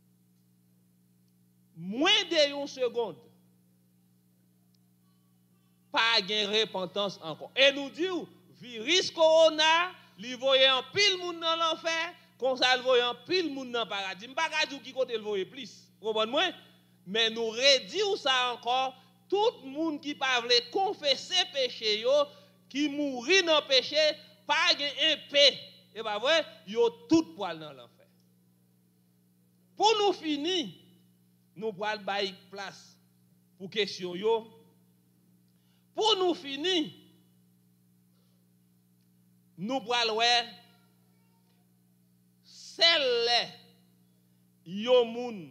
Moins d'une seconde, pas de repentance encore. Et nous disons, virus corona, il voyait un pile monde dans l'enfer, comme ça il voyait un pile monde dans le paradis. Je ne sais pas qui côté le voyait plus. Vous comprenez? Mais nous redisons ça encore, tout le monde qui parle confesser péché, qui mourit dans le péché, pas un paix. Et pas vrai, yo tout poil dans l'enfer. Pour nous finir, nous pral bailler place pour question yo. Pour nous finir, nous pral ouais celle yo moun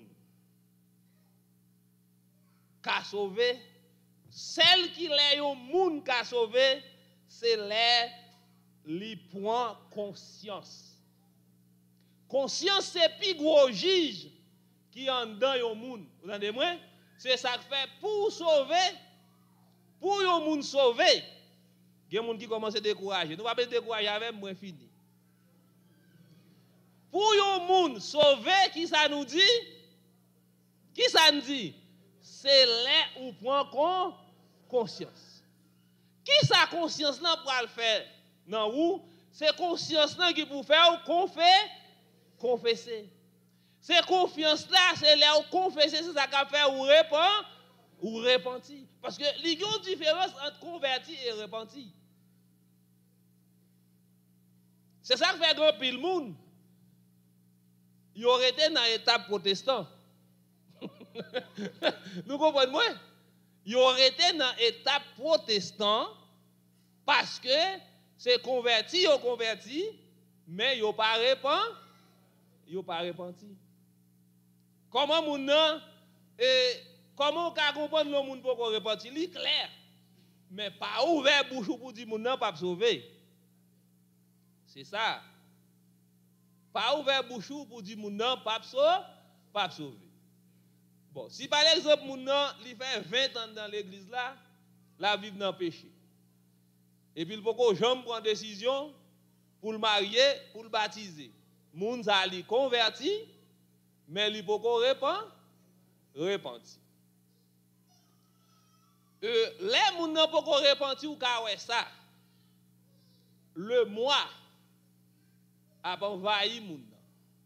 ka sauvé, celle qui les yo moun ka sauvé, c'est li point conscience. Conscience c'est plus gros juge qui en dans yon moun. Vous entendez moi? C'est ça que fait pour sauver, pour yon moun sauver. Il y a des gens qui commencent à décourager. Nous ne pouvons pas décourager avec moi fini. Pour yon moun sauver, qui ça nous dit? Qui ça nous dit? C'est là où prend conscience. Qui sa conscience là pour le faire? Non, ou c'est conscience là qui pour faire confesser. C'est confiance là, c'est là où confesser, c'est ça qui fait ou repentir. Parce que il y a une différence entre converti et repenti. C'est ça qui fait grand pile monde. Il aurait été dans l'étape protestant. Nous comprenons moi? Il aurait été dans l'étape protestant parce que c'est converti, mais il pas repenti. Comment moun nan comment on peut comprendre le monde pour repenti? Il est clair. Mais pas ouvert bouche pour dire moun nan pas sauver. C'est ça. Pas ouvert bouche pour dire moun nan pas sauver. Bon, si par exemple moun nan il fait 20 ans dans l'église là, la vivre dans le péché. Et puis il faut que j'aime prendre décision pour le marier, pour le baptiser. Moun sa li converti, mais li poko repenti. Les moun nan poko repenti ou ka wè ça. Le moi a envahi moun nan.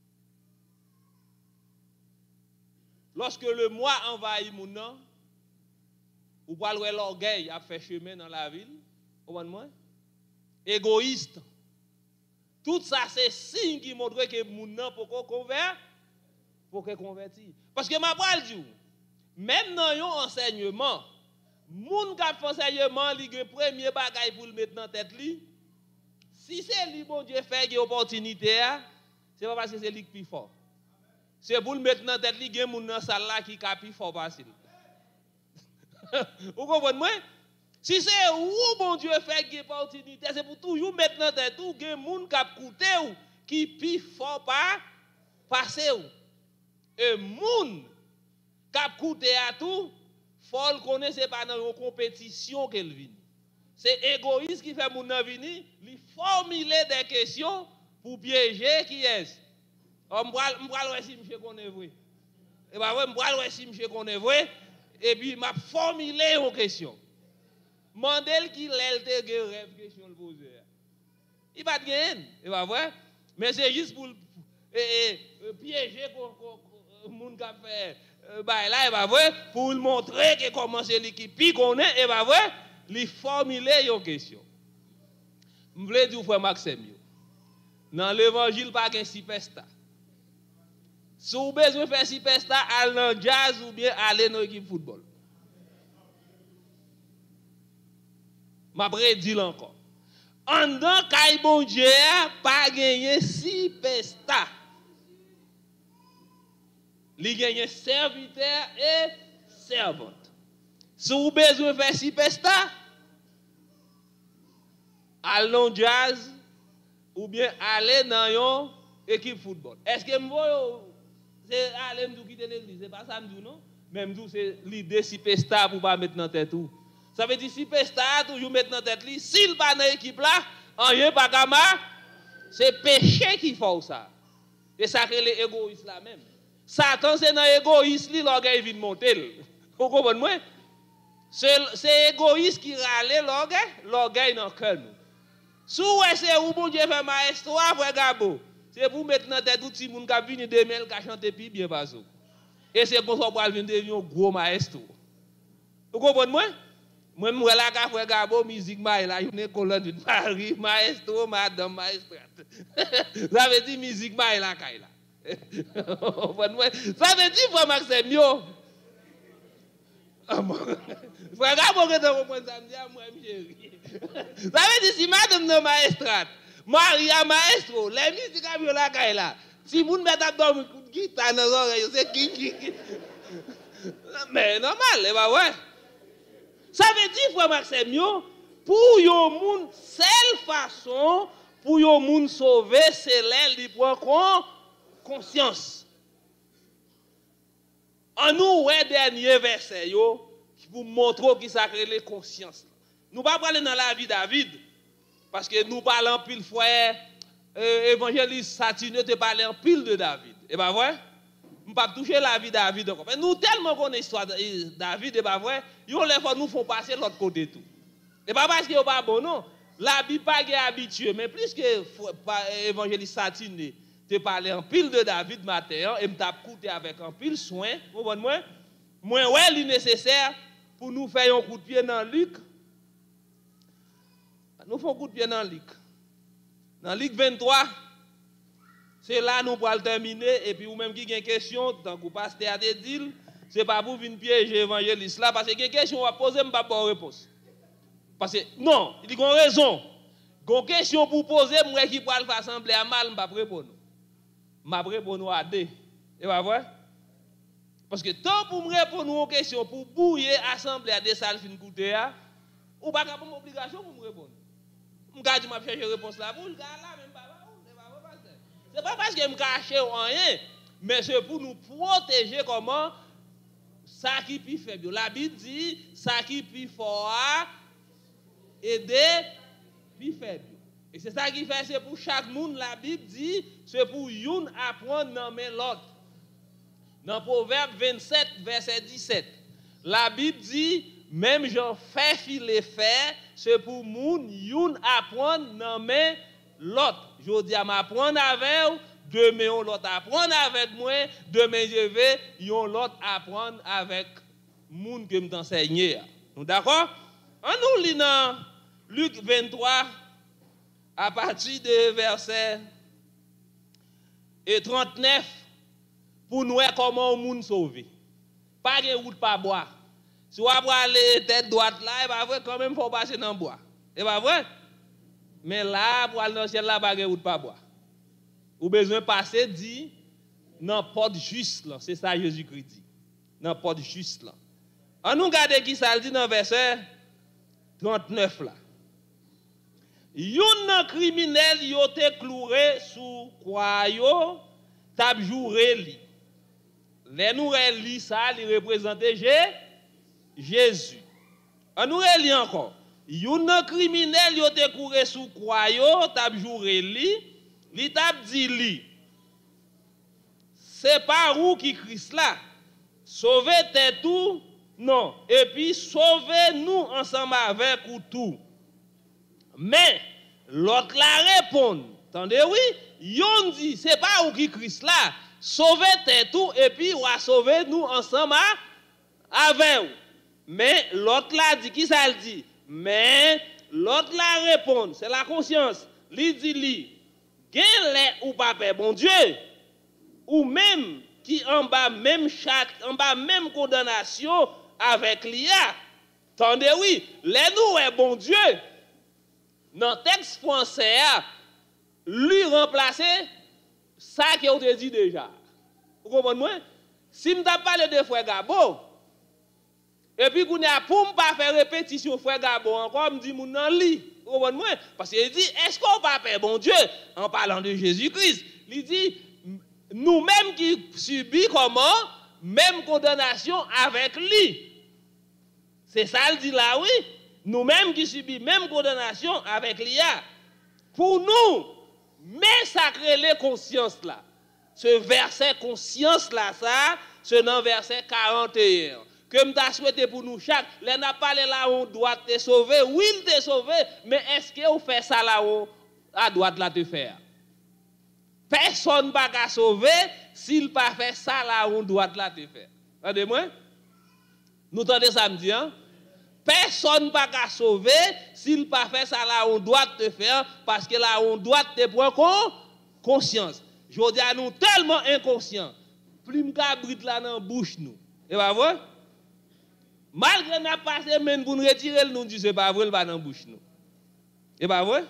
Lorsque le moi envahit moun nan, ou pral wè l'orgueil a fait chemin dans la ville, comprenez-moi? Égoïste. Tout ça c'est signe qui montre que moun nan poko converti. Parce que ma pral di, même dans yon enseignement, moun qui fait enseignement, li gen premier bagay pour le mettre dans tête li. Si c'est lui bon Dieu fait une opportunité, c'est pas parce que c'est lui qui est plus fort. C'est pour le mettre dans tête li gen moun nan salle là qui est plus fort facile. Vous comprenez moi? Si c'est où bon Dieu fait une opportunité, c'est pour toujours mettre dans tête tout gen moun qui a coûté ou qui plus fort pas passer ou. Et moun qui a coûté à tout, faut le connaître, c'est pas dans une compétition qu'elle vient. C'est égoïste qui fait mon venir, lui formuler des questions pour piéger qui est. M'bral si monsieur connaît vrai. Et bah ouais, m'bral si monsieur connaît vrai et puis m'a formulé une question. Mandel qui l'elle te rêve question le poser. Il va gagner, et bah ouais, mais c'est juste pour piéger moun qui fait bah là et bah ouais pour montrer que comment c'est l'équipe qui connaît et bah ouais lui formuler une question. Je voulais dire frère Maxime, dans l'évangile pas un superstar. Si vous avez besoin de faire superstar, allez dans jazz ou bien allez dans l'équipe football. Ma prédit encore. En dans kay bon Dieu pas gagner superstar. Li gagne serviteur et servante. Si vous avez besoin de faire superstar, allons jazz ou bien aller dans une équipe football. Est-ce que c'est aller me quitter l'église? C'est pas ça me dit non? Même tout c'est l'idée superstar pour pas mettre dans tête tout. Ça veut dire superstar toujours mettre dans tête lui. S'il pas dans l'équipe là, rien pas gama, c'est péché qui fait ça. Et ça que les égoïstes là même. Satan c'est dans l'égoïsme lui l'orgueil vient monter. Vous comprenez moi? C'est égoïste qui râle l'orgueil dans le cœur. Si c'est où bon Dieu fait maestro, frère Gabo, c'est pour mettre dans tête tout le monde qui vient de mêler, qui chante puis bien pas ça. Et c'est comme ça pour venir devenir un gros maestro. Vous comprenez moi? Moi, je suis là, frère Gabo, musique, là, une école de Paris, maestro, madame, maestrat. Ça veut dire musique, là, Kaila. Ça veut dire, frère Maxime, yo. Frère Gabo, que tu comprends ça, moi, chérie. Ça veut dire, si madame de maestrat, Maria maestro, les musiques, là, Kaila. Si vous mettez dans le coup de guitare dans l'oreille, c'est qui. Mais normal, et bah ouais. Ça veut dire, frère Maxime, pour yon moun, seule façon pour yon moun sauver, c'est l'aile qui prend conscience. En nous, ouais, dernier verset, qui vous montre qui ça crée les consciences. Nous ne pouvons pas parler dans la vie de David, parce que nous parlons pile fois, évangéliste Satineux te parle en pile de David. Et bien, vrai? Nous ne pouvons pas toucher la vie de David encore. Mais nous, tellement connaissons l'histoire de David, et bien, vrai? Nous font passer de l'autre côté tout. Et pas parce qu'il n'est pas bon, non. La Bible n'est pas habituée, mais plus que évangéliste Satineux te parle en pile de David matin, et m'a écouté avec un pile soin, vous comprenez? Moi, ouais, il est nécessaire pour nous faire un coup de pied dans Luc. Nous faisons un coup de pied dans Luc. Dans Luc 23, c'est là nous pourrons terminer. Et puis, ou même qui a une question, tant que pasteur a dit, ce n'est pas pour venir piéger l'évangéliste là, parce que une question à poser, je ne vais pas avoir réponse. Parce que, non, il y a une raison. Il y a une question pour poser, moi qui pourrais faire assembler à mal, je ne vais pas répondre. Je vais répondre à deux. Et pas vrai? Parce que tant pour me répondre aux questions, pour bouiller l'assemblée à des salles fin coûter, ou pas avoir obligation pour me répondre. Je vais dire, je vais chercher réponse là, pour le gars là, même pas là. Ce n'est pas parce que je me cache rien, mais c'est pour nous protéger comment ça qui est plus faible. La Bible dit, ça qui est plus fort, aider plus faible. Et c'est ça qui fait, c'est pour chaque monde, la Bible dit, c'est pour yon apprendre dans l'autre. Dans Proverbe 27, verset 17, la Bible dit, même j'en fais filer faire, c'est pour moun yon apprendre dans l'autre. Je dis à m'apprendre avec vous, demain on l'autre apprendre avec moi, demain je vais yon l'autre apprendre avec moun que m'enseigne. Nous d'accord? On nous lit dans Luc 23 à partir de verset 39 pour nous voir comment le monde sauvé. Pas de route pas boire. Si on va aller tête droite là, et pas vrai quand même faut passer dans le bois. Et pas vrai? Mais là pour aller dans le ciel là pas de route pas boire. Ou besoin passer dit dans porte juste là, c'est ça Jésus-Christ dit. Dans porte juste là. On nous regarde qui ça dit dans verset 39 là. Yon criminel yo te cloué sous croix yo, t'a jouré li. Les nous li ça, li représentait Jésus. On nous relit encore. Yon criminel yo te couré sous croix yo, t'a jouré li t'a dit li. C'est pas où qui Christ là. Sauvez tout, non. Et puis sauvez-nous ensemble avec ou tout. Mais l'autre la répond, attendez oui, yon dit c'est pas où qui Christ là, sauvez tout et puis on va sauver nous ensemble avec vous. Mais l'autre la dit qui ça le dit? Mais l'autre la répond, c'est la conscience. Li dit li, gen les ou pas bon Dieu ou même qui en bas même chaque en bas même condamnation avec l'IA. Attendez oui, les nous est bon Dieu. Dans le texte français, lui remplacer ça que vous dit déjà. Vous comprenez moi? Si je parle de frère Gabo, et puis pour ne pas faire répétition frère Gabo encore, me dit mon nan li. Vous comprenez moi? Parce qu'il dit est-ce qu'on pas faire bon Dieu en parlant de Jésus-Christ? Il dit nous-mêmes qui subissons comment même condamnation avec lui. C'est ça il dit là oui. Nous-mêmes qui subissons même condamnation avec l'IA, pour nous, mais sacrer les consciences là. Ce verset conscience là, ça, c'est dans verset 41. Que m'ta souhaité pour nous chaque, les n'a pas là on doit te sauver, oui il te sauver, mais est-ce que vous fait ça là où à droite là te faire? Personne pas qu'à sauver s'il pas fait ça là où droite là te faire. Entendez-moi? Nous entendez ça me dit hein? Personne pas qu'à sauver s'il pas fait ça là on doit te faire parce que là on doit te prendre conscience. Je dis à nous tellement inconscients. Plus m'ka brite là dans bouche nous. Et pas vrai? Malgré n'a passé même pour nous retirer nous dit c'est pas vrai le pas dans bouche nous. Et pas vrai?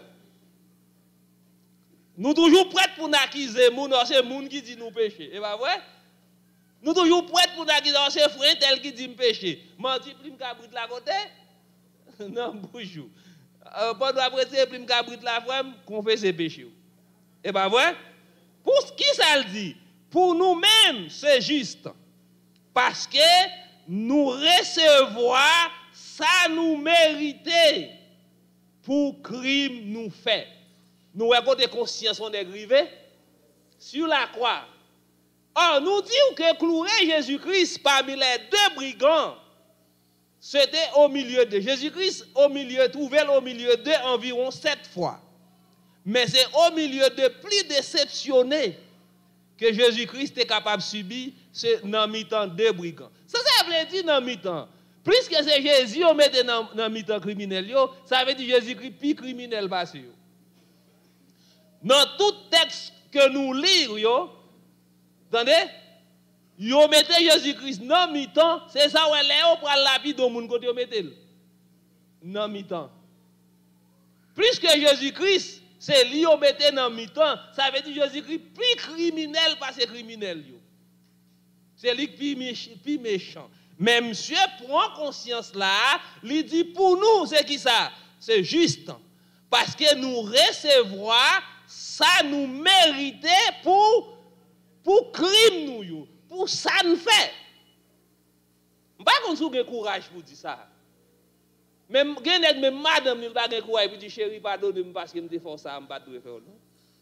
Nous toujours prêts pour accuser moun, c'est moun qui dit nous pécher. Et pas vrai? Nous toujours prêts pour accuser c'est frère tel qui dit me pécher. Menti plus m'ka brite la côté? Non bouchou. Pendant après c'est plus m'ka brite la frère confesser péché. Et pas vrai? Pour qui ça le dit? Pour nous-mêmes, c'est juste. Parce que nous recevons ça nous mériter pour crime nous fait. Nous avons des consciences on est grivé sur la croix. Or, nous disons que clouer Jésus-Christ parmi les deux brigands, c'était au milieu de Jésus-Christ, trouvé au milieu d'eux environ 7 fois. Mais c'est au milieu de plus déceptionnés que Jésus-Christ est capable de subir, c'est dans mi-temps deux brigands. Ça veut dire dans mi-temps. Plus que c'est Jésus, on met dans mi-temps criminel, ça veut dire Jésus-Christ plus criminel passé. Dans tout texte que nous lisons, attendez, vous mettez Jésus-Christ dans mi-temps, c'est ça où elle est, on prend la vie de mon côté, vous mettez dans mi-temps. Plus que Jésus-Christ, c'est lui qui mettez dans mi-temps, ça veut dire Jésus-Christ plus criminel parce que criminel. C'est lui qui plus méchant. Mais monsieur prend conscience là, il dit pour nous, c'est qui ça? C'est juste. Parce que nous recevons, ça nous méritait pour crime nous, pour ça nous fait. Je ne sais pas si vous avez courage pour dire ça. Même madame il pas gen courage puis dit chérie pardonne-moi parce que me te force ça me pas doit faire non.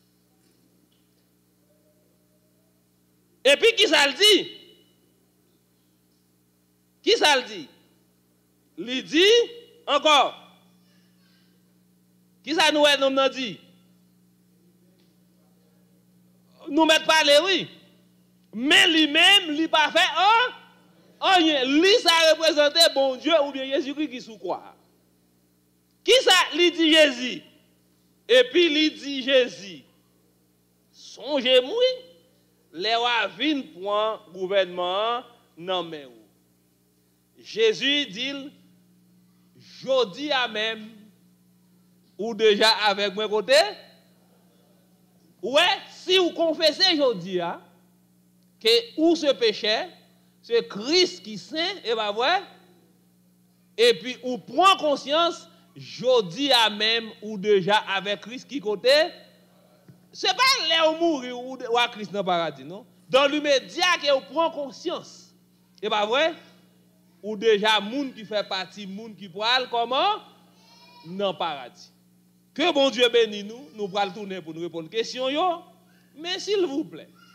Et puis qui ça le dit? Qui ça le dit? Il dit encore. Qui ça nous a dit? Nous mettons parler oui. Mais lui-même, il pas fait rien. Lui ça représentait bon Dieu ou bien Jésus-Christ qui sous quoi? Qui ça lui dit Jésus? Et puis lui dit Jésus. Songez-moi, les wavin point gouvernement non mais Jésus dit jodi à même ou déjà avec moi côté? Ouais, si vous confessez jodi que ou ce péché, c'est Christ qui saint et pas vrai? Et puis ou prend conscience jodi à même ou déjà avec Christ qui côté? C'est pas les mourir ou à Christ dans le paradis non. Dans l'immédiat que vous prend conscience. Et pas vrai? Ou déjà moun qui fait partie moun qui pral comment dans le paradis. Que bon Dieu bénisse nous, nous pral tourner pour nous répondre question yo. Mais s'il vous plaît,